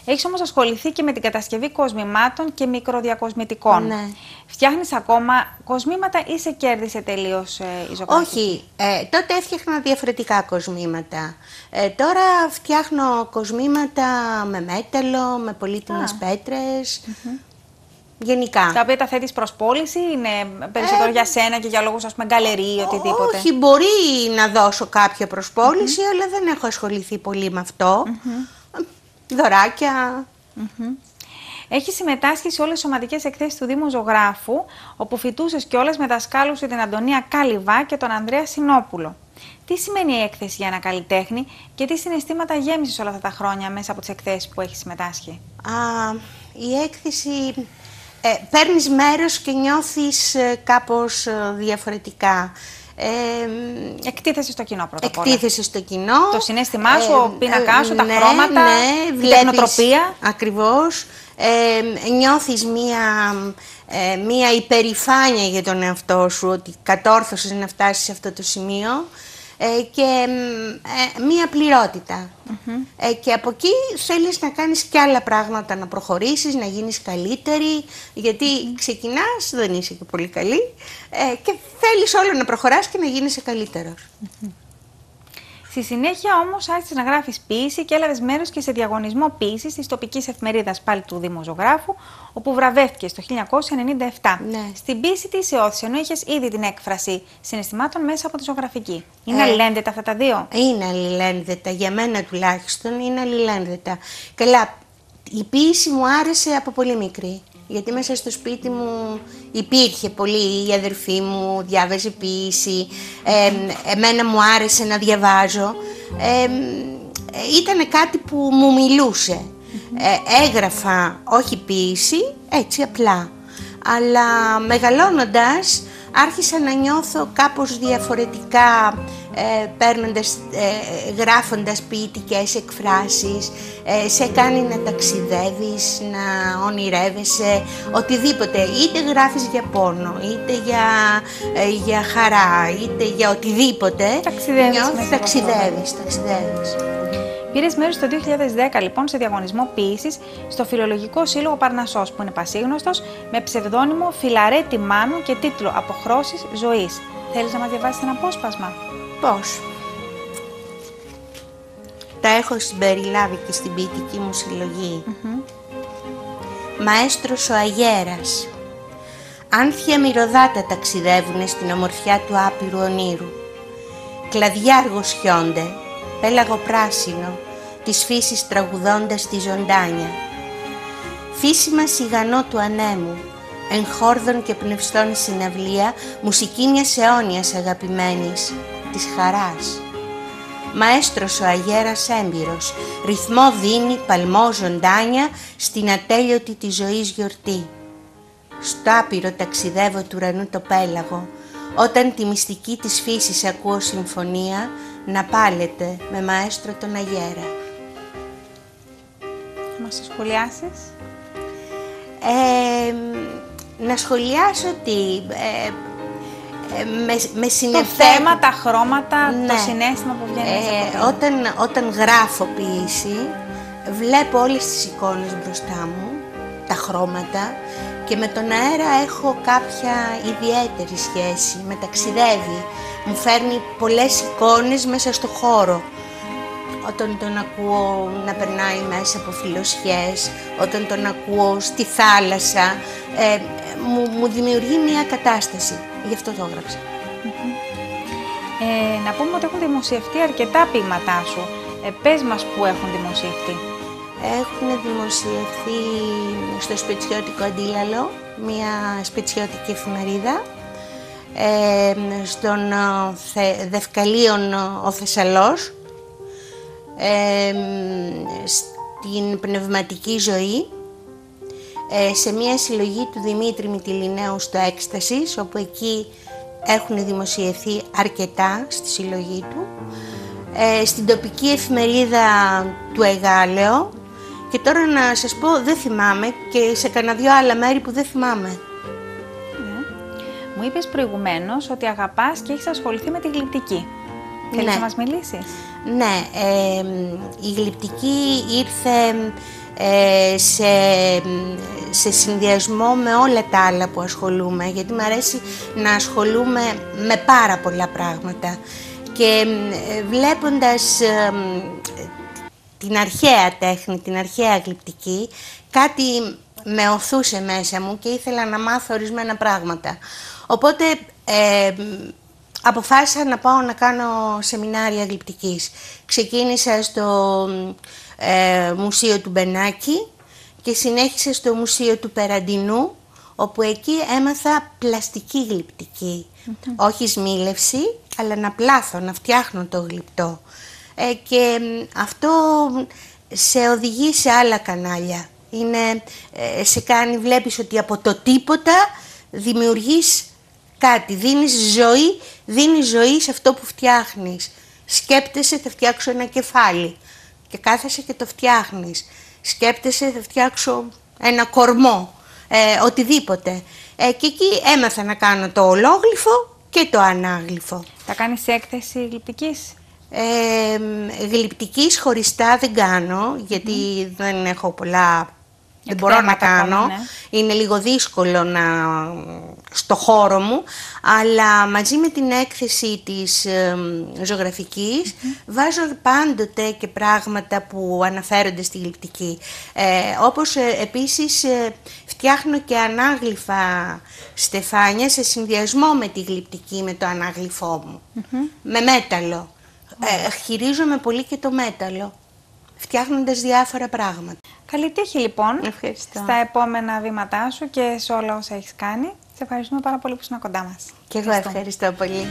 Έχεις όμως ασχοληθεί και με την κατασκευή κοσμημάτων και μικροδιακοσμητικών. Ναι. Φτιάχνεις ακόμα κοσμήματα ή σε κέρδισε τελείως η ζωγραφική? Όχι, τότε έφτιαχνα διαφορετικά κοσμήματα. Τώρα φτιάχνω κοσμήματα με μέταλλο, με πολύτιμες πέτρες, γενικά. Τα οποία τα θέτεις προς πώληση, είναι περισσότερο για σένα και για λόγους, ας πούμε, γκαλερί ή οτιδήποτε? Όχι, μπορεί να δώσω κάποια προσπόληση, αλλά δεν έχω ασχοληθεί πολύ με αυτό. Δωράκια. Έχει συμμετάσχει σε όλες τις σωματικές εκθέσεις του Δήμου Ζωγράφου, όπου φοιτούσες κιόλας με δασκάλους την Αντωνία Καλυβά και τον Ανδρέα Συνόπουλο. Τι σημαίνει η έκθεση για ένα καλλιτέχνη και τι συναισθήματα γέμισες όλα αυτά τα χρόνια μέσα από τις εκθέσεις που έχεις συμμετάσχει? Η έκθεση... παίρνεις μέρος και νιώθεις κάπως διαφορετικά. Εκτίθεσαι στο κοινό πρώτα απ' όλα. Εκτίθεσαι στο κοινό. Το συναίσθημά σου, ο πίνακάς σου, τα ναι, χρώματα, ναι, η τεχνοτροπία. Ακριβώς. Νιώθεις μία υπερηφάνεια για τον εαυτό σου, ότι κατόρθωσες να φτάσεις σε αυτό το σημείο, και μία πληρότητα. Και από εκεί θέλεις να κάνεις και άλλα πράγματα, να προχωρήσεις, να γίνεις καλύτερη, γιατί ξεκινάς, δεν είσαι και πολύ καλή, και θέλεις όλο να προχωράς και να γίνεις καλύτερος. Στη συνέχεια όμως άρχισες να γράφεις ποίηση και έλαβες μέρος και σε διαγωνισμό ποίησης της τοπικής εφημερίδας πάλι του Δήμου Ζωγράφου, όπου βραβεύτηκες το 1997. Ναι. Στην ποίηση τι σε όθησε, ενώ είχες ήδη την έκφραση συναισθημάτων μέσα από τη ζωγραφική? Είναι αλληλένδετα αυτά τα δύο? Είναι αλληλένδετα, για μένα τουλάχιστον είναι αλληλένδετα. Καλά, η ποίηση μου άρεσε από πολύ μικρή. Γιατί μέσα στο σπίτι μου υπήρχε πολύ, η αδερφή μου διάβαζε ποίηση, εμένα μου άρεσε να διαβάζω. Ήταν κάτι που μου μιλούσε. Έγραφα, όχι ποίηση, έτσι απλά. Αλλά μεγαλώνοντας άρχισα να νιώθω κάπως διαφορετικά, γράφοντας ποιητικές εκφράσεις, σε κάνει να ταξιδεύεις, να ονειρεύεσαι, οτιδήποτε, είτε γράφεις για πόνο, είτε για χαρά, είτε για οτιδήποτε, ταξιδεύεις. Πήρες μέρος το 2010 λοιπόν σε διαγωνισμό ποίησης στο Φιλολογικό Σύλλογο Παρνασσός, που είναι πασίγνωστος, με ψευδόνυμο Φιλαρέτη Μάνου και τίτλο «Αποχρώσεις ζωής». Θέλεις να μας διαβάσεις ένα απόσπασμα? Πώς? Τα έχω συμπεριλάβει και στην ποιητική μου συλλογή. Μαέστρος ο Αγέρας. Άνθια μυρωδάτα ταξιδεύουνε στην ομορφιά του άπειρου ονείρου. Κλαδιάργο σιώνται, πέλαγο πράσινο, της φύσης τραγουδώντας τη ζωντάνια. Φύσιμα σιγανό του ανέμου, εν χόρδων και πνευστών συναυλία, μουσική μιας αιώνιας αγαπημένης, της χαράς. Μαέστρος ο Αγέρας έμπειρος, ρυθμό δίνει, παλμό ζωντάνια, στην ατέλειωτη της ζωής γιορτή. Στο άπειρο ταξιδεύω του ουρανού το πέλαγο, όταν τη μυστική της φύσης ακούω συμφωνία, να πάλετε με μαέστρο τον Αγέρα. Θα μας το σχολιάσεις? Να σχολιάσω ότι με το θέμα, τα χρώματα, ναι, το συναίσθημα που βγαίνει μέσα. Όταν γράφω ποίηση, βλέπω όλες τις εικόνες μπροστά μου, τα χρώματα, και με τον αέρα έχω κάποια ιδιαίτερη σχέση, με ταξιδεύει, μου φέρνει πολλές εικόνες μέσα στο χώρο. Όταν τον ακούω να περνάει μέσα από φιλοσιές, όταν τον ακούω στη θάλασσα, μου δημιουργεί μια κατάσταση. Γι' αυτό το έγραψα. Να πούμε ότι έχουν δημοσιευτεί αρκετά ποίηματά σου. Πες μας που έχουν δημοσιευτεί. Έχουν δημοσιευθεί στο Σπετσιώτικο Αντίλαλο, μια σπετσιώτικη εφημερίδα, στον Δευκαλίων ο Θεσσαλός, στην Πνευματική Ζωή, σε μια συλλογή του Δημήτρη Μητυλινέου στο Έκστασης, όπου εκεί έχουν δημοσιευθεί αρκετά στη συλλογή του, στην τοπική εφημερίδα του Εγάλεο, και τώρα να σας πω, δεν θυμάμαι, και σε κανένα δυο άλλα μέρη που δεν θυμάμαι. Μου είπες προηγουμένως ότι αγαπάς και έχεις ασχοληθεί με τη γλυπτική. Θέλεις να μας μιλήσεις? Ναι, η γλυπτική ήρθε σε συνδυασμό με όλα τα άλλα που ασχολούμαι, γιατί μου αρέσει να ασχολούμαι με πάρα πολλά πράγματα. Και βλέποντας την αρχαία τέχνη, την αρχαία γλυπτική, κάτι με οθούσε μέσα μου και ήθελα να μάθω ορισμένα πράγματα. Οπότε αποφάσισα να πάω να κάνω σεμινάρια γλυπτικής. Ξεκίνησα στο Μουσείο του Μπενάκη και συνέχισα στο Μουσείο του Περαντινού, όπου εκεί έμαθα πλαστική γλυπτική. Όχι σμίλευση, αλλά να πλάθω, να φτιάχνω το γλυπτό. Και αυτό σε οδηγεί σε άλλα κανάλια. Σε κάνει, βλέπεις ότι από το τίποτα δημιουργείς κάτι, δίνεις ζωή σε αυτό που φτιάχνεις. Σκέπτεσαι, θα φτιάξω ένα κεφάλι και κάθεσαι και το φτιάχνεις. Σκέπτεσαι, θα φτιάξω ένα κορμό, οτιδήποτε. Και εκεί έμαθα να κάνω το ολόγλυφο και το ανάγλυφο. Θα κάνεις έκθεση γλυπτικής? Γλυπτικής χωριστά δεν κάνω, γιατί δεν έχω πολλά... Δεν μπορώ να κάνω, είναι λίγο δύσκολο στο χώρο μου, αλλά μαζί με την έκθεση της ζωγραφικής βάζω πάντοτε και πράγματα που αναφέρονται στη γλυπτική. Όπως επίσης φτιάχνω και ανάγλυφα στεφάνια σε συνδυασμό με τη γλυπτική, με το ανάγλυφό μου, με μέταλλο. Χειρίζομαι πολύ και το μέταλλο, φτιάχνοντας διάφορα πράγματα. Καλή τύχη λοιπόν. Ευχαριστώ. Στα επόμενα βήματά σου και σε όλα όσα έχεις κάνει. Σε ευχαριστούμε πάρα πολύ που ήσουν κοντά μας. Και εγώ ευχαριστώ πολύ.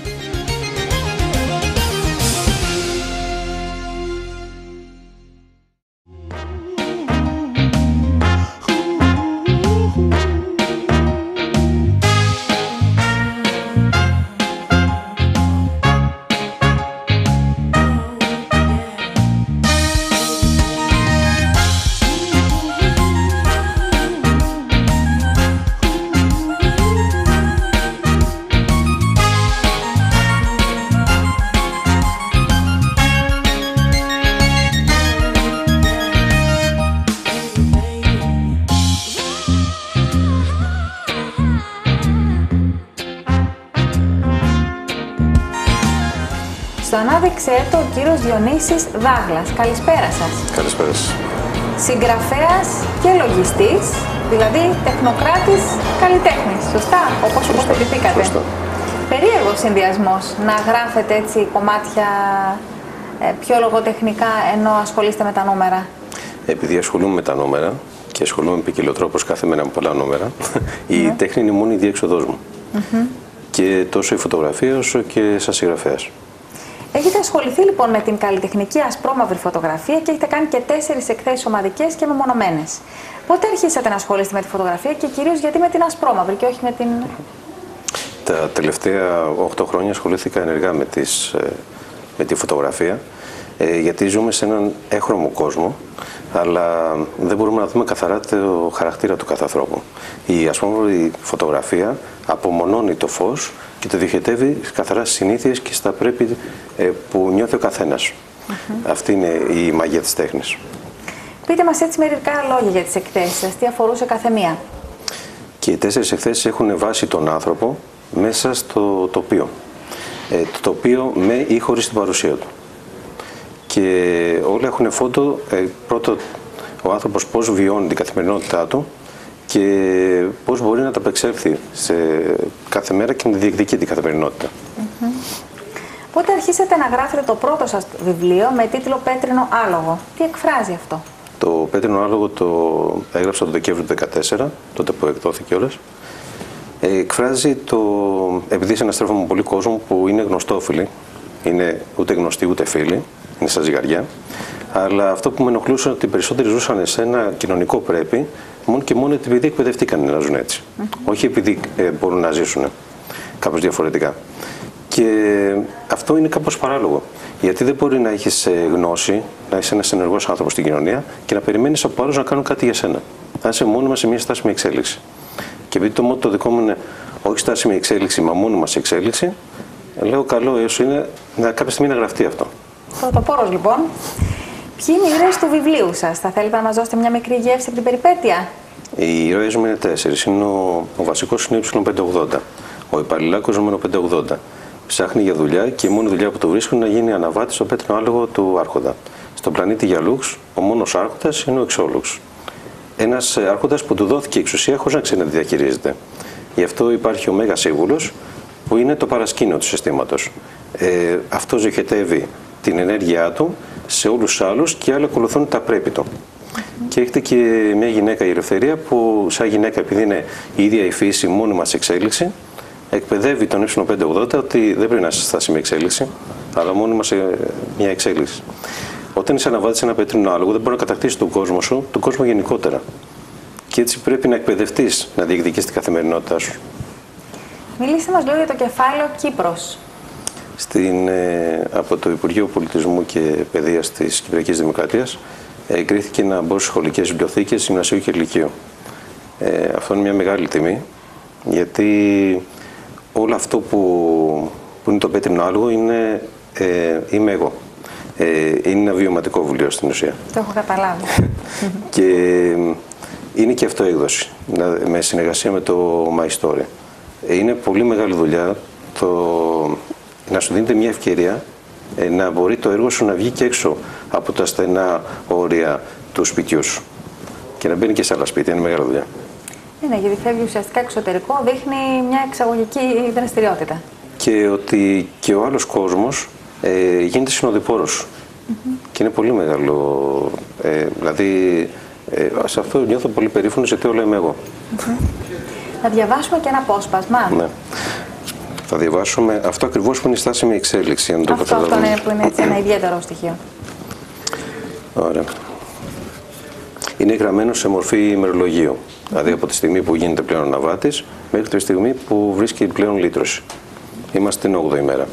Στον άδειξε το ο κύριος Διονύσης Δάγλας. Καλησπέρα σας. Καλησπέρα σας. Συγγραφέας και λογιστής, δηλαδή τεχνοκράτης καλλιτέχνης. Σωστά, όπως τοποθετηθήκατε. Σωστά. Περίεργος συνδυασμός να γράφετε έτσι κομμάτια πιο λογοτεχνικά ενώ ασχολείστε με τα νούμερα. Επειδή ασχολούμαι με τα νούμερα και ασχολούμαι με ποικιλοτρόπως κάθε μέρα με πολλά νούμερα, η τέχνη είναι μόνο η διέξοδός μου. Και τόσο η φωτογραφία όσο και σαν συγγραφέας. Έχετε ασχοληθεί λοιπόν με την καλλιτεχνική ασπρόμαυρη φωτογραφία και έχετε κάνει και 4 εκθέσεις ομαδικές και μεμονωμένες. Πότε αρχίσατε να ασχολείστε με τη φωτογραφία και κυρίως γιατί με την ασπρόμαυρη και όχι με την... Τα τελευταία 8 χρόνια ασχολήθηκα ενεργά με τη φωτογραφία, γιατί ζούμε σε έναν έχρωμο κόσμο, αλλά δεν μπορούμε να δούμε καθαρά το χαρακτήρα του κάθε ανθρώπου. Η ασπρόμαυρη φωτογραφία απομονώνει το φως και το διοχετεύει καθαρά στις συνήθειες και στα πρέπει που νιώθει ο καθένας. Αυτή είναι η μαγεία της τέχνης. Πείτε μας έτσι μερικά λόγια για τις εκθέσεις σας, τι αφορούσε κάθε μία. Και οι 4 εκθέσεις έχουν βάσει τον άνθρωπο μέσα στο τοπίο. Το τοπίο με ή χωρίς την παρουσία του. Και όλα έχουν φόντο πρώτο ο άνθρωπος πώς βιώνει την καθημερινότητά του και πώς μπορεί να τα απεξέλθει σε κάθε μέρα και να διεκδικεί την καθημερινότητα. Πότε αρχίσατε να γράφετε το πρώτο σας βιβλίο με τίτλο «Πέτρινο άλογο». Τι εκφράζει αυτό? Το Πέτρινο άλογο το έγραψα το Δεκέμβριο του 2014, τότε που εκδόθηκε όλες. Εκφράζει επειδή συναστρέφω με πολύ κόσμο που είναι γνωστόφιλοι, είναι ούτε γνωστοί ούτε φίλοι, είναι σαν ζυγαριά, αλλά αυτό που με ενοχλούσε είναι ότι οι περισσότεροι ζούσαν σε ένα κοινωνικό πρέπει, μόνο και μόνο επειδή εκπαιδευτήκαν να ζουν έτσι. Όχι επειδή μπορούν να ζήσουν κάπως διαφορετικά. Και αυτό είναι κάπως παράλογο. Γιατί δεν μπορεί να έχεις γνώση, να είσαι ένας ενεργός άνθρωπος στην κοινωνία και να περιμένεις από άλλους να κάνουν κάτι για σένα. Να είσαι μόνιμα σε μια στάσιμη εξέλιξη. Και επειδή το μότο το δικό μου είναι όχι στάσιμη εξέλιξη, μα μόνιμα σε εξέλιξη, λέω καλό έσω είναι κάποια στιγμή να γραφτεί αυτό. Πρωτοπόρος λοιπόν. Ποιοι είναι οι ήρωες του βιβλίου σας? Θα θέλετε να μας δώσετε μια μικρή γεύση από την περιπέτεια? Οι ήρωες μου είναι 4. Είναι ο βασικός είναι Y580. Ο υπαλληλάκος νούμερο 580. Ψάχνει για δουλειά και η μόνη δουλειά που του βρίσκουν είναι να γίνει αναβάτης στο πέτρινο άλογο του Άρχοντα. Στον πλανήτη Γιαλούξ, ο μόνος Άρχοντας είναι ο Εξόλουξ. Ένας Άρχοντας που του δόθηκε εξουσία χωρίς να ξέρει να τη διαχειρίζεται. Γι' αυτό υπάρχει ο Μέγας Σύμβουλος, που είναι το παρασκήνιο του συστήματος. Αυτός διοχετεύει την ενέργειά του σε όλους τους άλλους και οι άλλοι ακολουθούν τα πρέπει του. Και έχετε και μια γυναίκα, η Ελευθερία, που σαν γυναίκα, επειδή είναι η ίδια η φύση, μόνη μας εξέλιξη, εκπαιδεύει τον Y580 ότι δεν πρέπει να είσαι στάσιμη εξέλιξη, αλλά μόνη μας μια εξέλιξη. Όταν είσαι αναβάτης σε ένα πέτρινο άλογο, δεν μπορεί να κατακτήσει τον κόσμο σου, τον κόσμο γενικότερα. Και έτσι πρέπει να εκπαιδευτείς να διεκδικείς την καθημερινότητά σου. Μιλήστε μας λίγο για το κεφάλαιο Κύπρος. Από το Υπουργείο Πολιτισμού και Παιδείας της Κυπριακής Δημοκρατίας εγκρίθηκε να μπω στις σχολικές βιβλιοθήκες γυμνασίου και λυκείου. Αυτό είναι μια μεγάλη τιμή, γιατί όλο αυτό που είναι το πέτρινο άλογο είμαι εγώ. Είναι ένα βιωματικό βιβλίο στην ουσία. Το έχω καταλάβει. Και είναι και αυτό έκδοση, με συνεργασία με το My Story. Είναι πολύ μεγάλη δουλειά να σου δίνεται μια ευκαιρία να μπορεί το έργο σου να βγει και έξω από τα στενά όρια του σπιτιού σου και να μπαίνει και σε άλλα σπίτια. Είναι μεγάλη δουλειά. Ναι, γιατί φεύγει ουσιαστικά εξωτερικό, δείχνει μια εξαγωγική δραστηριότητα. Και ότι και ο άλλος κόσμος γίνεται συνοδοιπόρος σου. Και είναι πολύ μεγάλο. Δηλαδή, σε αυτό νιώθω πολύ περήφανος, γιατί όλα είμαι εγώ. Να διαβάσουμε και ένα απόσπασμα. Ναι. Θα διαβάσουμε αυτό ακριβώς που είναι η στάσιμη εξέλιξη. Αν το αυτό είναι που είναι έτσι ένα ιδιαίτερο στοιχείο. Ωραία. Είναι γραμμένο σε μορφή ημερολογίου. Δηλαδή από τη στιγμή που γίνεται πλέον αναβάτης μέχρι τη στιγμή που βρίσκει πλέον λύτρωση. Είμαστε την 8η μέρα.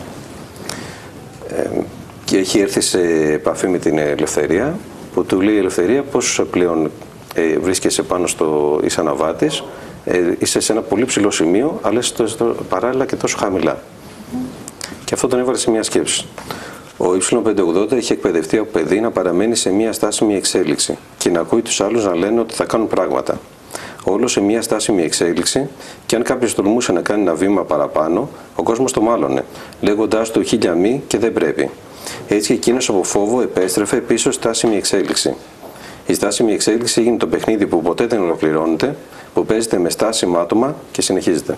Και έχει έρθει σε επαφή με την Ελευθερία, που του λέει η Ελευθερία πως πλέον βρίσκεσαι πάνω είσαι αναβάτης, είσαι σε ένα πολύ ψηλό σημείο, αλλά είσαι παράλληλα και τόσο χαμηλά. Και αυτό τον έβαλε σε μια σκέψη. Ο Y580 έχει εκπαιδευτεί από παιδί να παραμένει σε μια στάσιμη εξέλιξη και να ακούει τους άλλους να λένε ότι θα κάνουν πράγματα. Όλο σε μια στάσιμη εξέλιξη, και αν κάποιος τολμούσε να κάνει ένα βήμα παραπάνω, ο κόσμος το μάλωνε, λέγοντάς του χίλια μη και δεν πρέπει. Έτσι και εκείνος από φόβο επέστρεφε πίσω στάσιμη εξέλιξη. Η στάσιμη εξέλιξη έγινε το παιχνίδι που ποτέ δεν ολοκληρώνεται, που παίζεται με στάσιμα άτομα και συνεχίζεται.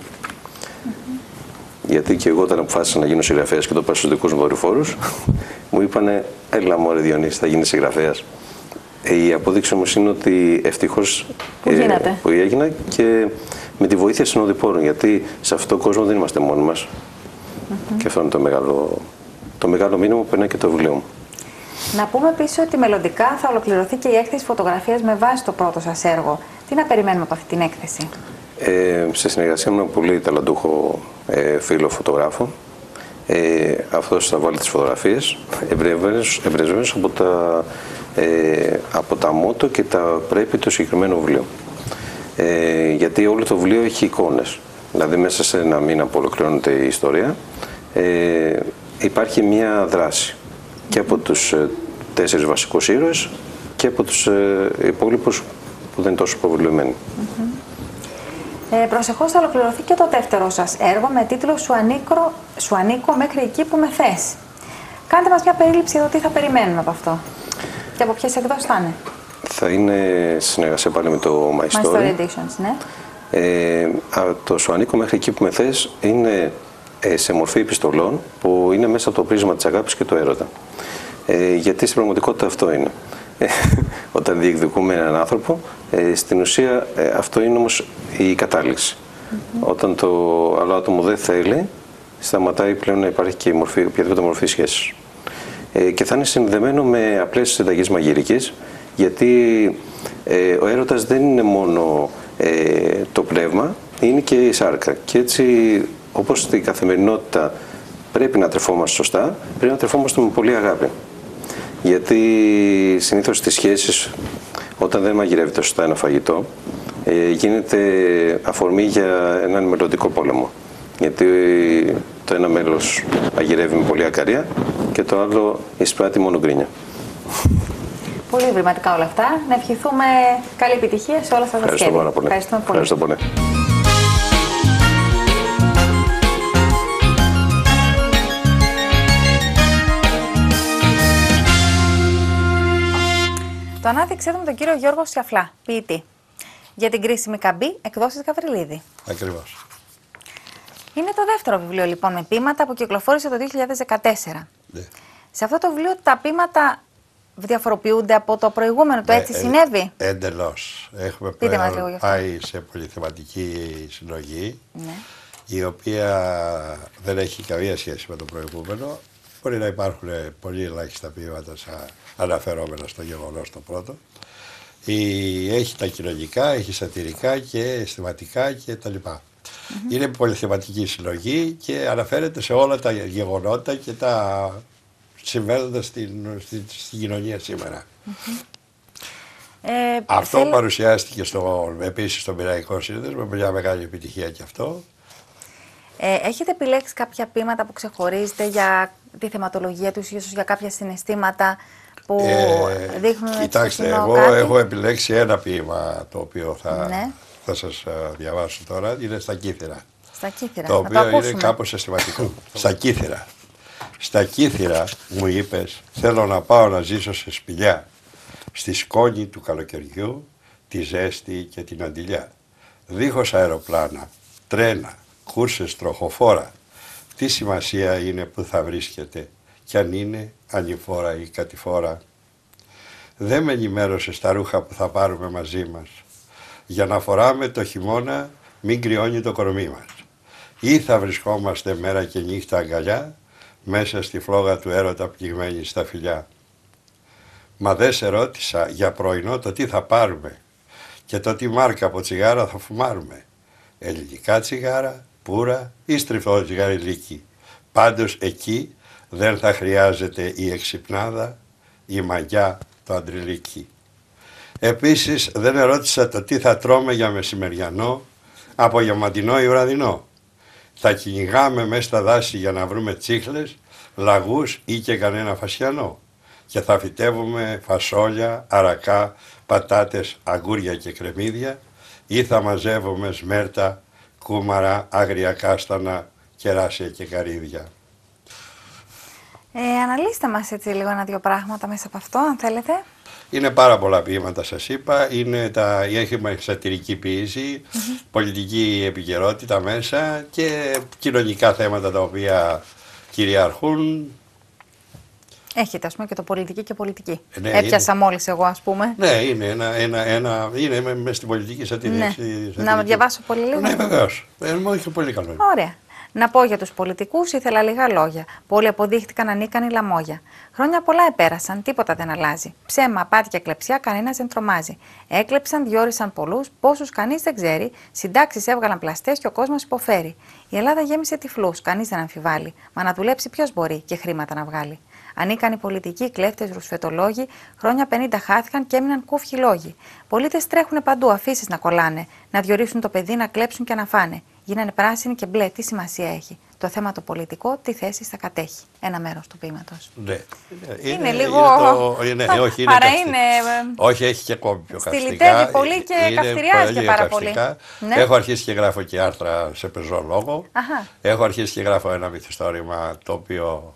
Γιατί και εγώ όταν αποφάσισα να γίνω συγγραφέας και το είπα στους δικούς μου δορυφόρους, μου είπανε, έλα μωρέ Διονύση, θα γίνεις συγγραφέας. Η απόδειξη όμως είναι ότι ευτυχώς που έγινα και με τη βοήθεια συνοδοιπόρων, γιατί σε αυτόν τον κόσμο δεν είμαστε μόνοι μας. Και αυτό είναι το μεγάλο μήνυμα που περνάει και το βιβλίο μου. Να πούμε επίσης ότι μελλοντικά θα ολοκληρωθεί και η έκθεση φωτογραφίας με βάση το πρώτο σας έργο. Τι να περιμένουμε από αυτή την έκθεση? Σε συνεργασία με έναν πολύ ταλαντούχο φίλο φωτογράφο, αυτός θα βάλει τις φωτογραφίες εμπνευσμένος από τα μότο και τα πρέπει του συγκεκριμένου βιβλίου. Γιατί όλο το βιβλίο έχει εικόνες. Δηλαδή μέσα σε ένα μήνα που ολοκληρώνεται η ιστορία υπάρχει μια δράση και από τους 4 βασικούς ήρωες και από τους υπόλοιπους που δεν είναι τόσο προβεβλημένοι. Προσεχώς θα ολοκληρωθεί και το δεύτερο σας έργο με τίτλο «Σου ανήκω μέχρι εκεί που με θες». Κάντε μας μια περίληψη εδώ τι θα περιμένουμε από αυτό και από ποιες εκδόσεις θα είναι. Θα είναι συνεργασία πάλι με το My Story. My Story Editions, ναι. Το «Σου ανήκω μέχρι εκεί που με θες» είναι σε μορφή επιστολών που είναι μέσα από το πρίσμα της αγάπης και του έρωτα. Γιατί στην πραγματικότητα αυτό είναι. Όταν διεκδικούμε έναν άνθρωπο, στην ουσία αυτό είναι όμως η κατάληξη. Όταν το άλλο άτομο δεν θέλει, σταματάει πλέον να υπάρχει και οποιαδήποτε μορφή σχέσης. Και θα είναι συνδεμένο με απλές συνταγές μαγειρικής, γιατί ο έρωτας δεν είναι μόνο το πνεύμα, είναι και η σάρκα. Και έτσι, όπως στην καθημερινότητα πρέπει να τρεφόμαστε σωστά, πρέπει να τρεφόμαστε με πολύ αγάπη. Γιατί συνήθως στις σχέσεις, όταν δεν μαγειρεύεται σωστά ένα φαγητό, γίνεται αφορμή για έναν μελλοντικό πόλεμο. Γιατί το ένα μέλος μαγειρεύει με πολύ ακαρία και το άλλο εισπράττει μόνο γκρίνια. Πολύ ευρηματικά όλα αυτά. Να ευχηθούμε καλή επιτυχία σε όλα αυτά τα σχέδια. Ευχαριστούμε πολύ. Ευχαριστώ πολύ. Το ανάδειξε εδώ με τον κύριο Γιώργο Σιαφλά, ποιητή. Για την κρίσιμη καμπή, εκδόσεις Γαβριλίδη. Ακριβώς. Είναι το δεύτερο βιβλίο λοιπόν με ποίηματα που κυκλοφόρησε το 2014. Ναι. Σε αυτό το βιβλίο τα ποίηματα διαφοροποιούνται από το προηγούμενο, το έτσι συνέβη? Εντελώς. Έχουμε πάει σε πολυθεματική συλλογή, ναι, η οποία δεν έχει καμία σχέση με το προηγούμενο. Μπορεί να υπάρχουν πολύ ελάχιστα ποίηματα αναφερόμενα στο γεγονός το πρώτο. Έχει τα κοινωνικά, έχει σατυρικά και αισθηματικά κτλ. Είναι πολυθεματική συλλογή και αναφέρεται σε όλα τα γεγονότα και τα συμβαίνοντα στην κοινωνία σήμερα. Αυτό παρουσιάστηκε επίσης στο Μοιραϊκό Σύνδεσμο με μια μεγάλη επιτυχία και αυτό. Έχετε επιλέξει κάποια ποίηματα που ξεχωρίζετε για τη θεματολογία τους, ίσως για κάποια συναισθήματα που δείχνουν? Κοιτάξτε, εγώ έχω επιλέξει ένα ποίημα το οποίο θα σας διαβάσω τώρα. Είναι στα Κύθυρα. Στα Κύθυρα. Το οποίο είναι κάπως αισθηματικό. Στα Κύθυρα. Στα Κύθυρα μου είπες, θέλω να πάω να ζήσω σε σπηλιά, στη σκόνη του καλοκαιριού, τη ζέστη και την αντιλιά. Δίχως αεροπλάνα, τρένα, κούρσες, τροχοφόρα. Τι σημασία είναι που θα βρίσκεται, κι αν είναι ανηφόρα ή κατηφόρα. Δεν με ενημέρωσε στα ρούχα που θα πάρουμε μαζί μας. Για να φοράμε το χειμώνα μην κρυώνει το κορμί μας. Ή θα βρισκόμαστε μέρα και νύχτα αγκαλιά, μέσα στη φλόγα του έρωτα πληγμένη στα φιλιά. Μα δεν σε ρώτησα για πρωινό το τι θα πάρουμε και το τι μάρκα από τσιγάρα θα φουμάρουμε. Ελληνικά τσιγάρα, πουρα ή στριφτό τσιγαριλίκι. Πάντως εκεί δεν θα χρειάζεται η εξυπνάδα, η μαγιά, το αντριλίκι. Επίσης δεν ερώτησα το τι θα τρώμε για μεσημεριανό, απογευματινό ή βραδινό. Θα κυνηγάμε μέσα στα δάση για να βρούμε τσίχλες, λαγούς ή και κανένα φασιανό. Και θα φυτεύουμε φασόλια, αρακά, πατάτες, αγκούρια και κρεμμύδια ή θα μαζεύουμε σμέρτα, κούμαρα, άγρια κάστανα, κεράσια και καρύδια. Αναλύστε μας έτσι λίγο ένα-δύο πράγματα μέσα από αυτό, αν θέλετε. Είναι πάρα πολλά ποίηματα, σας είπα. Έχουμε σατυρική ποίηση, πολιτική επικαιρότητα μέσα και κοινωνικά θέματα τα οποία κυριαρχούν. Έχετε, ας πούμε, και το πολιτική και πολιτική. Ναι, έπιασα μόλις εγώ, ας πούμε. Ναι, είναι μες στην πολιτική σατυρική. Ναι. Να διαβάσω πολύ λίγο. Ναι, βεβαίως. Όχι πολύ καλό. Ωραία. Να πω για τους πολιτικούς, ήθελα λίγα λόγια. Πολλοί αποδείχτηκαν ανίκανοι λαμόγια. Χρόνια πολλά επέρασαν, τίποτα δεν αλλάζει. Ψέμα, απάτη και κλεψιά, κανένας δεν τρομάζει. Έκλεψαν, διόρισαν πολλούς, πόσους κανείς δεν ξέρει. Συντάξεις έβγαλαν πλαστές και ο κόσμος υποφέρει. Η Ελλάδα γέμισε τυφλούς, κανείς δεν αμφιβάλλει. Μα να δουλέψει ποιος μπορεί και χρήματα να βγάλει. Ανίκανοι πολιτικοί, κλέφτες, ρουσφετολόγοι, χρόνια 50 χάθηκαν και έμειναν κούφιοι λόγοι. Πολίτες τρέχουν παντού, αφήσεις να κολλάνε, να διορίσουν το παιδί, να κλέψουν και να φάνε. Γίνανε πράσινοι και μπλε, τι σημασία έχει. Το θέμα το πολιτικό, τι θέση θα κατέχει. Ένα μέρος του ποίηματος. Ναι. Είναι λίγο. Όχι, όχι, έχει και ακόμη πιο καυστικά. Στυλιτεύει πολύ και καυτηριάζει και πάρα πολύ. Ναι. Έχω αρχίσει και γράφω και άρθρα σε πεζό λόγο. Έχω αρχίσει και γράφω ένα μυθιστόρημα το οποίο.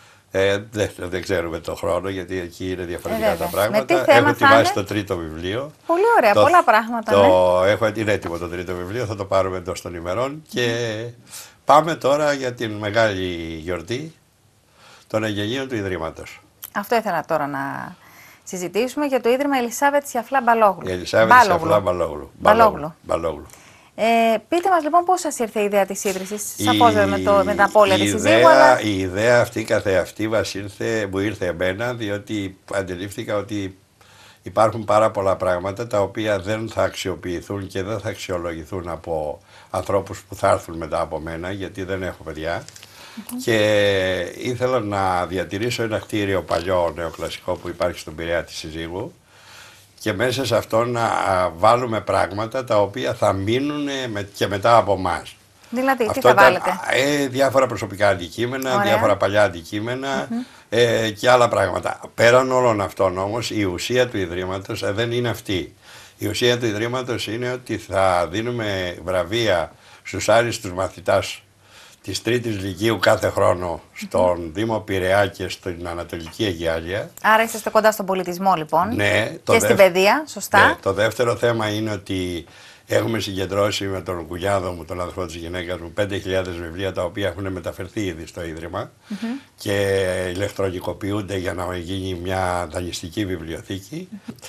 Δεν ξέρουμε τον χρόνο γιατί εκεί είναι διαφορετικά τα πράγματα. Έχω ετοιμάσει το τρίτο βιβλίο. Πολύ ωραία, πολλά πράγματα. Είναι έτοιμο το τρίτο βιβλίο, θα το πάρουμε εντός των ημερών και πάμε τώρα για την μεγάλη γιορτή των εγγενείων του Ιδρύματος. Αυτό ήθελα τώρα να συζητήσουμε για το Ίδρυμα Ελισάβετ Σιαφλά Μπαλόγλου. Ελισάβετ Σιαφλά Μπαλόγλου. Πείτε μας λοιπόν πώς σας ήρθε η ιδέα της ίδρυσης, σαφώς με την απώλεια της συζύγου. Η ιδέα αυτή καθεαυτή μου ήρθε εμένα, διότι αντιλήφθηκα ότι υπάρχουν πάρα πολλά πράγματα τα οποία δεν θα αξιοποιηθούν και δεν θα αξιολογηθούν από ανθρώπους που θα έρθουν μετά από μένα, γιατί δεν έχω παιδιά. Και ήθελα να διατηρήσω ένα κτίριο παλιό νεοκλασικό που υπάρχει στον Πειραιά της συζύγου και μέσα σε αυτό να βάλουμε πράγματα τα οποία θα μείνουν και μετά από εμάς. Δηλαδή, τι θα βάλετε? Διάφορα προσωπικά αντικείμενα, διάφορα παλιά αντικείμενα και άλλα πράγματα. Πέραν όλων αυτών όμως, η ουσία του Ιδρύματος δεν είναι αυτή. Η ουσία του Ιδρύματος είναι ότι θα δίνουμε βραβεία στους άριστους μαθητάς της 3ης Λυκείου κάθε χρόνο στον Δήμο Πειραιά και στην Ανατολική Αιγιάλεια. Άρα είσαστε κοντά στον πολιτισμό λοιπόν, ναι, και στην παιδεία, σωστά. Ναι, το δεύτερο θέμα είναι ότι έχουμε συγκεντρώσει με τον κουγιάδο μου, τον αδερφό της γυναίκας μου, 5.000 βιβλία τα οποία έχουν μεταφερθεί ήδη στο Ίδρυμα και ηλεκτρονικοποιούνται για να γίνει μια δανειστική βιβλιοθήκη.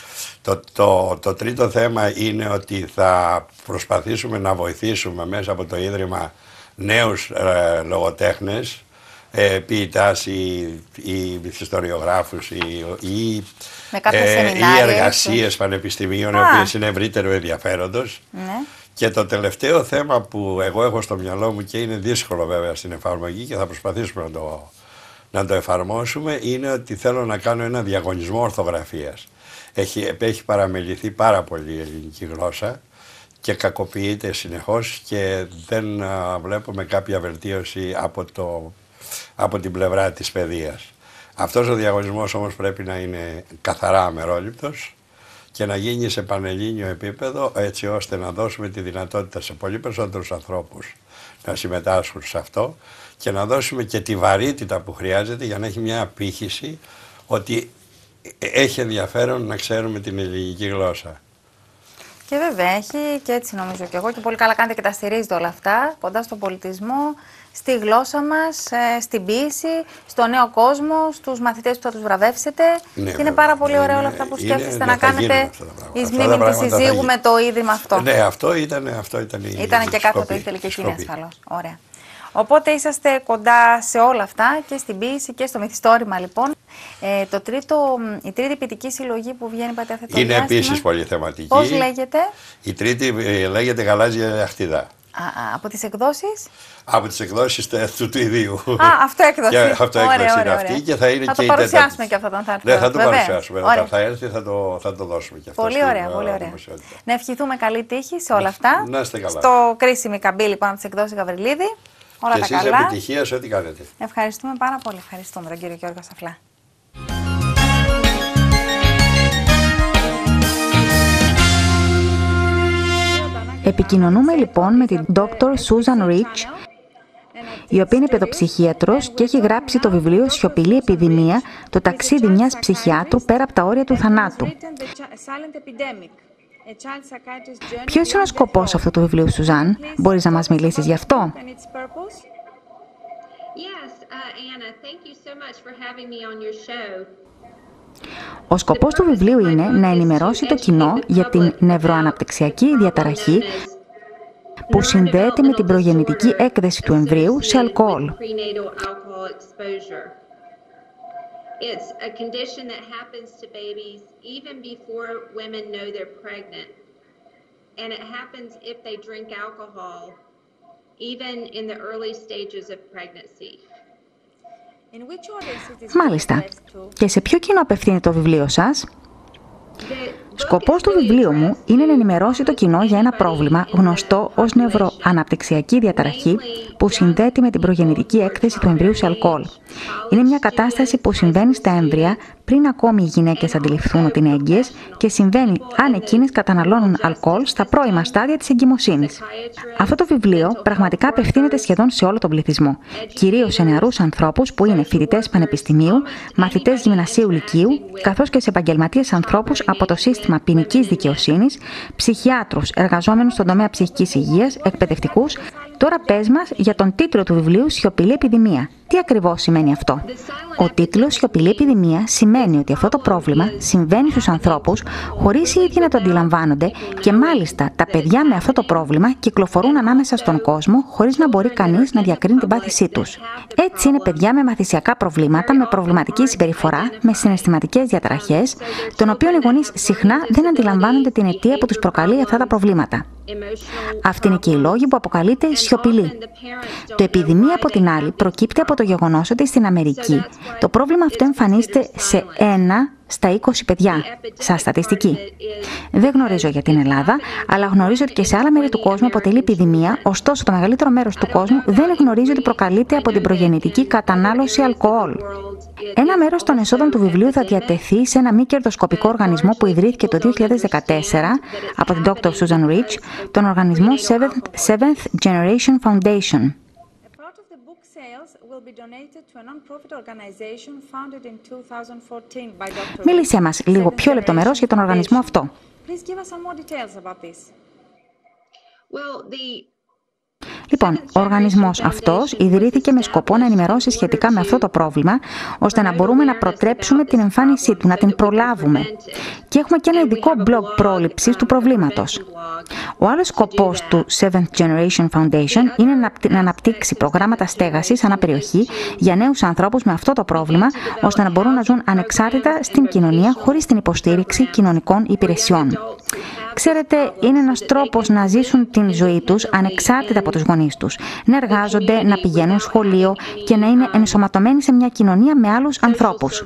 Το τρίτο θέμα είναι ότι θα προσπαθήσουμε να βοηθήσουμε μέσα από το Ίδρυμα νέους λογοτέχνες, ποιητάς ή ιστοριογράφους ή εργασίες πανεπιστημίων, οι οποίες είναι ευρύτερου ενδιαφέροντος. Ναι. Και το τελευταίο θέμα που εγώ έχω στο μυαλό μου και είναι δύσκολο βέβαια στην εφαρμογή και θα προσπαθήσουμε να το εφαρμόσουμε, είναι ότι θέλω να κάνω ένα διαγωνισμό ορθογραφίας. Έχει παραμεληθεί πάρα πολύ η ελληνική γλώσσα και κακοποιείται συνεχώς και δεν βλέπουμε κάποια βελτίωση από την πλευρά της παιδείας. Αυτός ο διαγωνισμός όμως πρέπει να είναι καθαρά αμερόληπτος και να γίνει σε πανελλήνιο επίπεδο, έτσι ώστε να δώσουμε τη δυνατότητα σε πολύ περισσότερους ανθρώπους να συμμετάσχουν σε αυτό και να δώσουμε και τη βαρύτητα που χρειάζεται για να έχει μια απήχηση ότι έχει ενδιαφέρον να ξέρουμε την ελληνική γλώσσα. Και βέβαια έχει, και έτσι νομίζω και εγώ, και πολύ καλά κάνετε και τα στηρίζετε όλα αυτά, κοντά στον πολιτισμό, στη γλώσσα μας, στην ποίηση, στο νέο κόσμο, στους μαθητές που θα τους βραβεύσετε. Ναι, και είναι πάρα πολύ ωραία όλα αυτά που σκέφτεστε να κάνετε εις μνήμη της συζύγου με το Ίδρυμα αυτό. Ναι, αυτό ήταν Ήταν και κάτι που ήθελε και εκείνη ασφαλώς. Ωραία. Οπότε είσαστε κοντά σε όλα αυτά και στην ποίηση και στο μυθιστόρημα λοιπόν. Η τρίτη ποιητική συλλογή που βγαίνει πατέρα αυτό το διάστημα. Είναι επίσης πολύ θεματική. Πώς λέγεται? Η τρίτη λέγεται Γαλάζια Λαχτίδα. Από τις εκδόσεις? Από τις εκδόσεις του ιδίου. Αυτό έκδοση. Αυτό έκδοση είναι αυτή και θα είναι θα και η τέταρτη. Θα το παρουσιάσουμε και αυτό όταν θα έρθει. Ναι, θα το παρουσιάσουμε. Όταν θα έρθει θα το δώσουμε και αυτό. Πολύ ωραία, πολύ ωραία. Να ευχηθούμε καλή τύχη σε όλα αυτά. Να είστε καλά. Στο κρίσιμη καμπή λοιπόν από τις εκδόσεις Γαβριλίδη. Όλα και τα εσείς καλά. Επιτυχία σε ό,τι κάνετε. Ευχαριστούμε πάρα πολύ. Ευχαριστούμε τον κύριο Γιώργο Σαφλά. Επικοινωνούμε λοιπόν με την Dr. Susan Rich, η οποία είναι παιδοψυχίατρος και έχει γράψει το βιβλίο «Σιωπηλή επιδημία, το ταξίδι μιας ψυχιάτρου πέρα από τα όρια του θανάτου». Ποιος είναι ο σκοπός αυτού του βιβλίου, Σουζάν? Μπορείς να μας μιλήσεις γι' αυτό? Ο σκοπός του βιβλίου είναι να ενημερώσει το κοινό για την νευροαναπτυξιακή διαταραχή που συνδέεται με την προγεννητική έκθεση του εμβρίου σε αλκοόλ. It's a condition that happens to babies even before women know they're pregnant. And it happens if they drink alcohol, even in the early stages of pregnancy. Μάλιστα. Και σε ποιο κοινό απευθύνεται το βιβλίο σας? Σκοπός του βιβλίου μου είναι να ενημερώσει το κοινό για ένα πρόβλημα γνωστό ως νευροαναπτυξιακή διαταραχή που συνδέεται με την προγεννητική έκθεση του εμβρίου σε αλκοόλ. Είναι μια κατάσταση που συμβαίνει στα έμβρια πριν ακόμη οι γυναίκες αντιληφθούν ότι είναι έγκυες και συμβαίνει αν εκείνες καταναλώνουν αλκοόλ στα πρώιμα στάδια της εγκυμοσύνης. Αυτό το βιβλίο πραγματικά απευθύνεται σχεδόν σε όλο τον πληθυσμό, κυρίως σε νεαρούς ανθρώπους που είναι φοιτητές πανεπιστημίου, μαθητές γυμνασίου λυκείου, καθώς και σε επαγγελματίες ανθρώπους από το σύστημα ποινικής δικαιοσύνης, ψυχιάτρους, εργαζόμενους στον τομέα ψυχικής υγείας, εκπαιδευτικούς. Τώρα πες μας για τον τίτλο του βιβλίου «Σιωπηλή επιδημία». Τι ακριβώς σημαίνει αυτό? Ο τίτλος «Σιωπηλή επιδημία» σημαίνει ότι αυτό το πρόβλημα συμβαίνει στους ανθρώπους χωρίς οι ίδιοι να το αντιλαμβάνονται και μάλιστα τα παιδιά με αυτό το πρόβλημα κυκλοφορούν ανάμεσα στον κόσμο χωρίς να μπορεί κανείς να διακρίνει την πάθησή τους. Έτσι είναι παιδιά με μαθησιακά προβλήματα, με προβληματική συμπεριφορά, με συναισθηματικές διαταραχές, των οποίων οι γονείς συχνά δεν αντιλαμβάνονται την αιτία που τους προκαλεί αυτά τα προβλήματα. Αυτή είναι και η λόγη που αποκαλείται σιωπηλή. Το επιδημία, από την άλλη, προκύπτει από το γεγονός ότι στην Αμερική το πρόβλημα αυτό εμφανίζεται σε 1 στα 20 παιδιά, σαν στατιστική. Δεν γνωρίζω για την Ελλάδα, αλλά γνωρίζω ότι και σε άλλα μέρη του κόσμου αποτελεί επιδημία, ωστόσο το μεγαλύτερο μέρος του κόσμου δεν γνωρίζει ότι προκαλείται από την προγεννητική κατανάλωση αλκοόλ. Ένα μέρος των εσόδων του βιβλίου θα διατεθεί σε ένα μη κερδοσκοπικό οργανισμό που ιδρύθηκε το 2014 από την Dr. Susan Rich, τον οργανισμό Seventh Generation Foundation. Μίλησέ μας λίγο πιο λεπτομερώς για τον οργανισμό αυτό. Λοιπόν, ο οργανισμός αυτός ιδρύθηκε με σκοπό να ενημερώσει σχετικά με αυτό το πρόβλημα, ώστε να μπορούμε να προτρέψουμε την εμφάνισή του, να την προλάβουμε. Και έχουμε και ένα ειδικό blog πρόληψης του προβλήματος. Ο άλλος σκοπός του Seventh Generation Foundation είναι να αναπτύξει προγράμματα στέγασης ανά περιοχή για νέους ανθρώπους με αυτό το πρόβλημα, ώστε να μπορούν να ζουν ανεξάρτητα στην κοινωνία χωρίς την υποστήριξη κοινωνικών υπηρεσιών. Ξέρετε, είναι ένας τρόπος να ζήσουν την ζωή τους ανεξάρτητα από τους γονείς τους, να εργάζονται, να πηγαίνουν σχολείο και να είναι ενσωματωμένοι σε μια κοινωνία με άλλους ανθρώπους.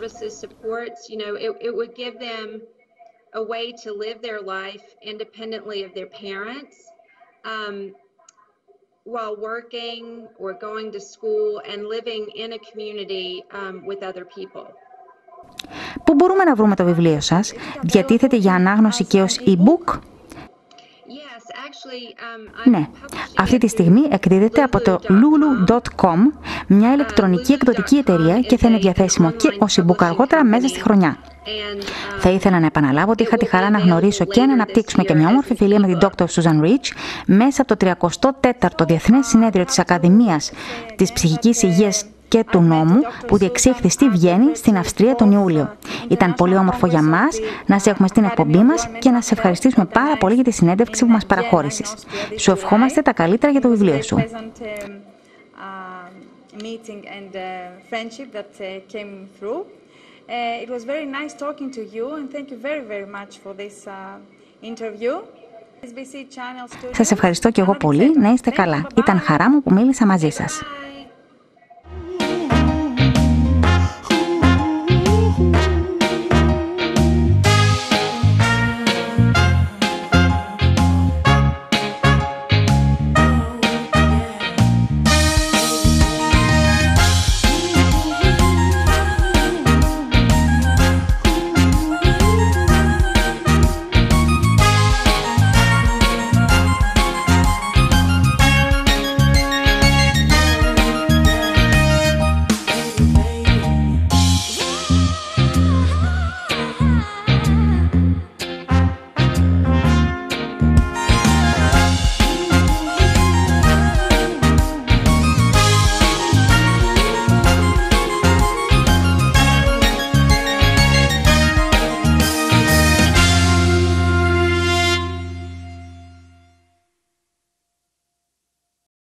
While working or going to school and living in a community with other people. Πού μπορούμε να βρούμε το βιβλίο σας? Διατίθεται για ανάγνωση και ως e-book? Ναι, αυτή τη στιγμή εκδίδεται από το lulu.com, μια ηλεκτρονική εκδοτική εταιρεία, και θα είναι διαθέσιμο και ως e-book αργότερα μέσα στη χρονιά. Θα ήθελα να επαναλάβω ότι είχα τη χαρά να γνωρίσω και να αναπτύξουμε και μια όμορφη φιλία με την Dr. Susan Rich μέσα από το 34ο Διεθνές Συνέδριο της Ακαδημίας της Ψυχικής Υγείας και του Νόμου που διεξήχθη στη Βιέννη, στην Αυστρία, τον Ιούλιο. Ήταν πολύ όμορφο για μας να σε έχουμε στην εκπομπή μας και να σε ευχαριστήσουμε πάρα πολύ για τη συνέντευξη που μας παραχώρησες. Σου ευχόμαστε τα καλύτερα για το βιβλίο σου. It was very nice talking to you and thank you very, very much for this interview. Σας ευχαριστώ και εγώ πολύ. Να είστε καλά. Ήταν χαρά μου που μίλησα μαζί σας.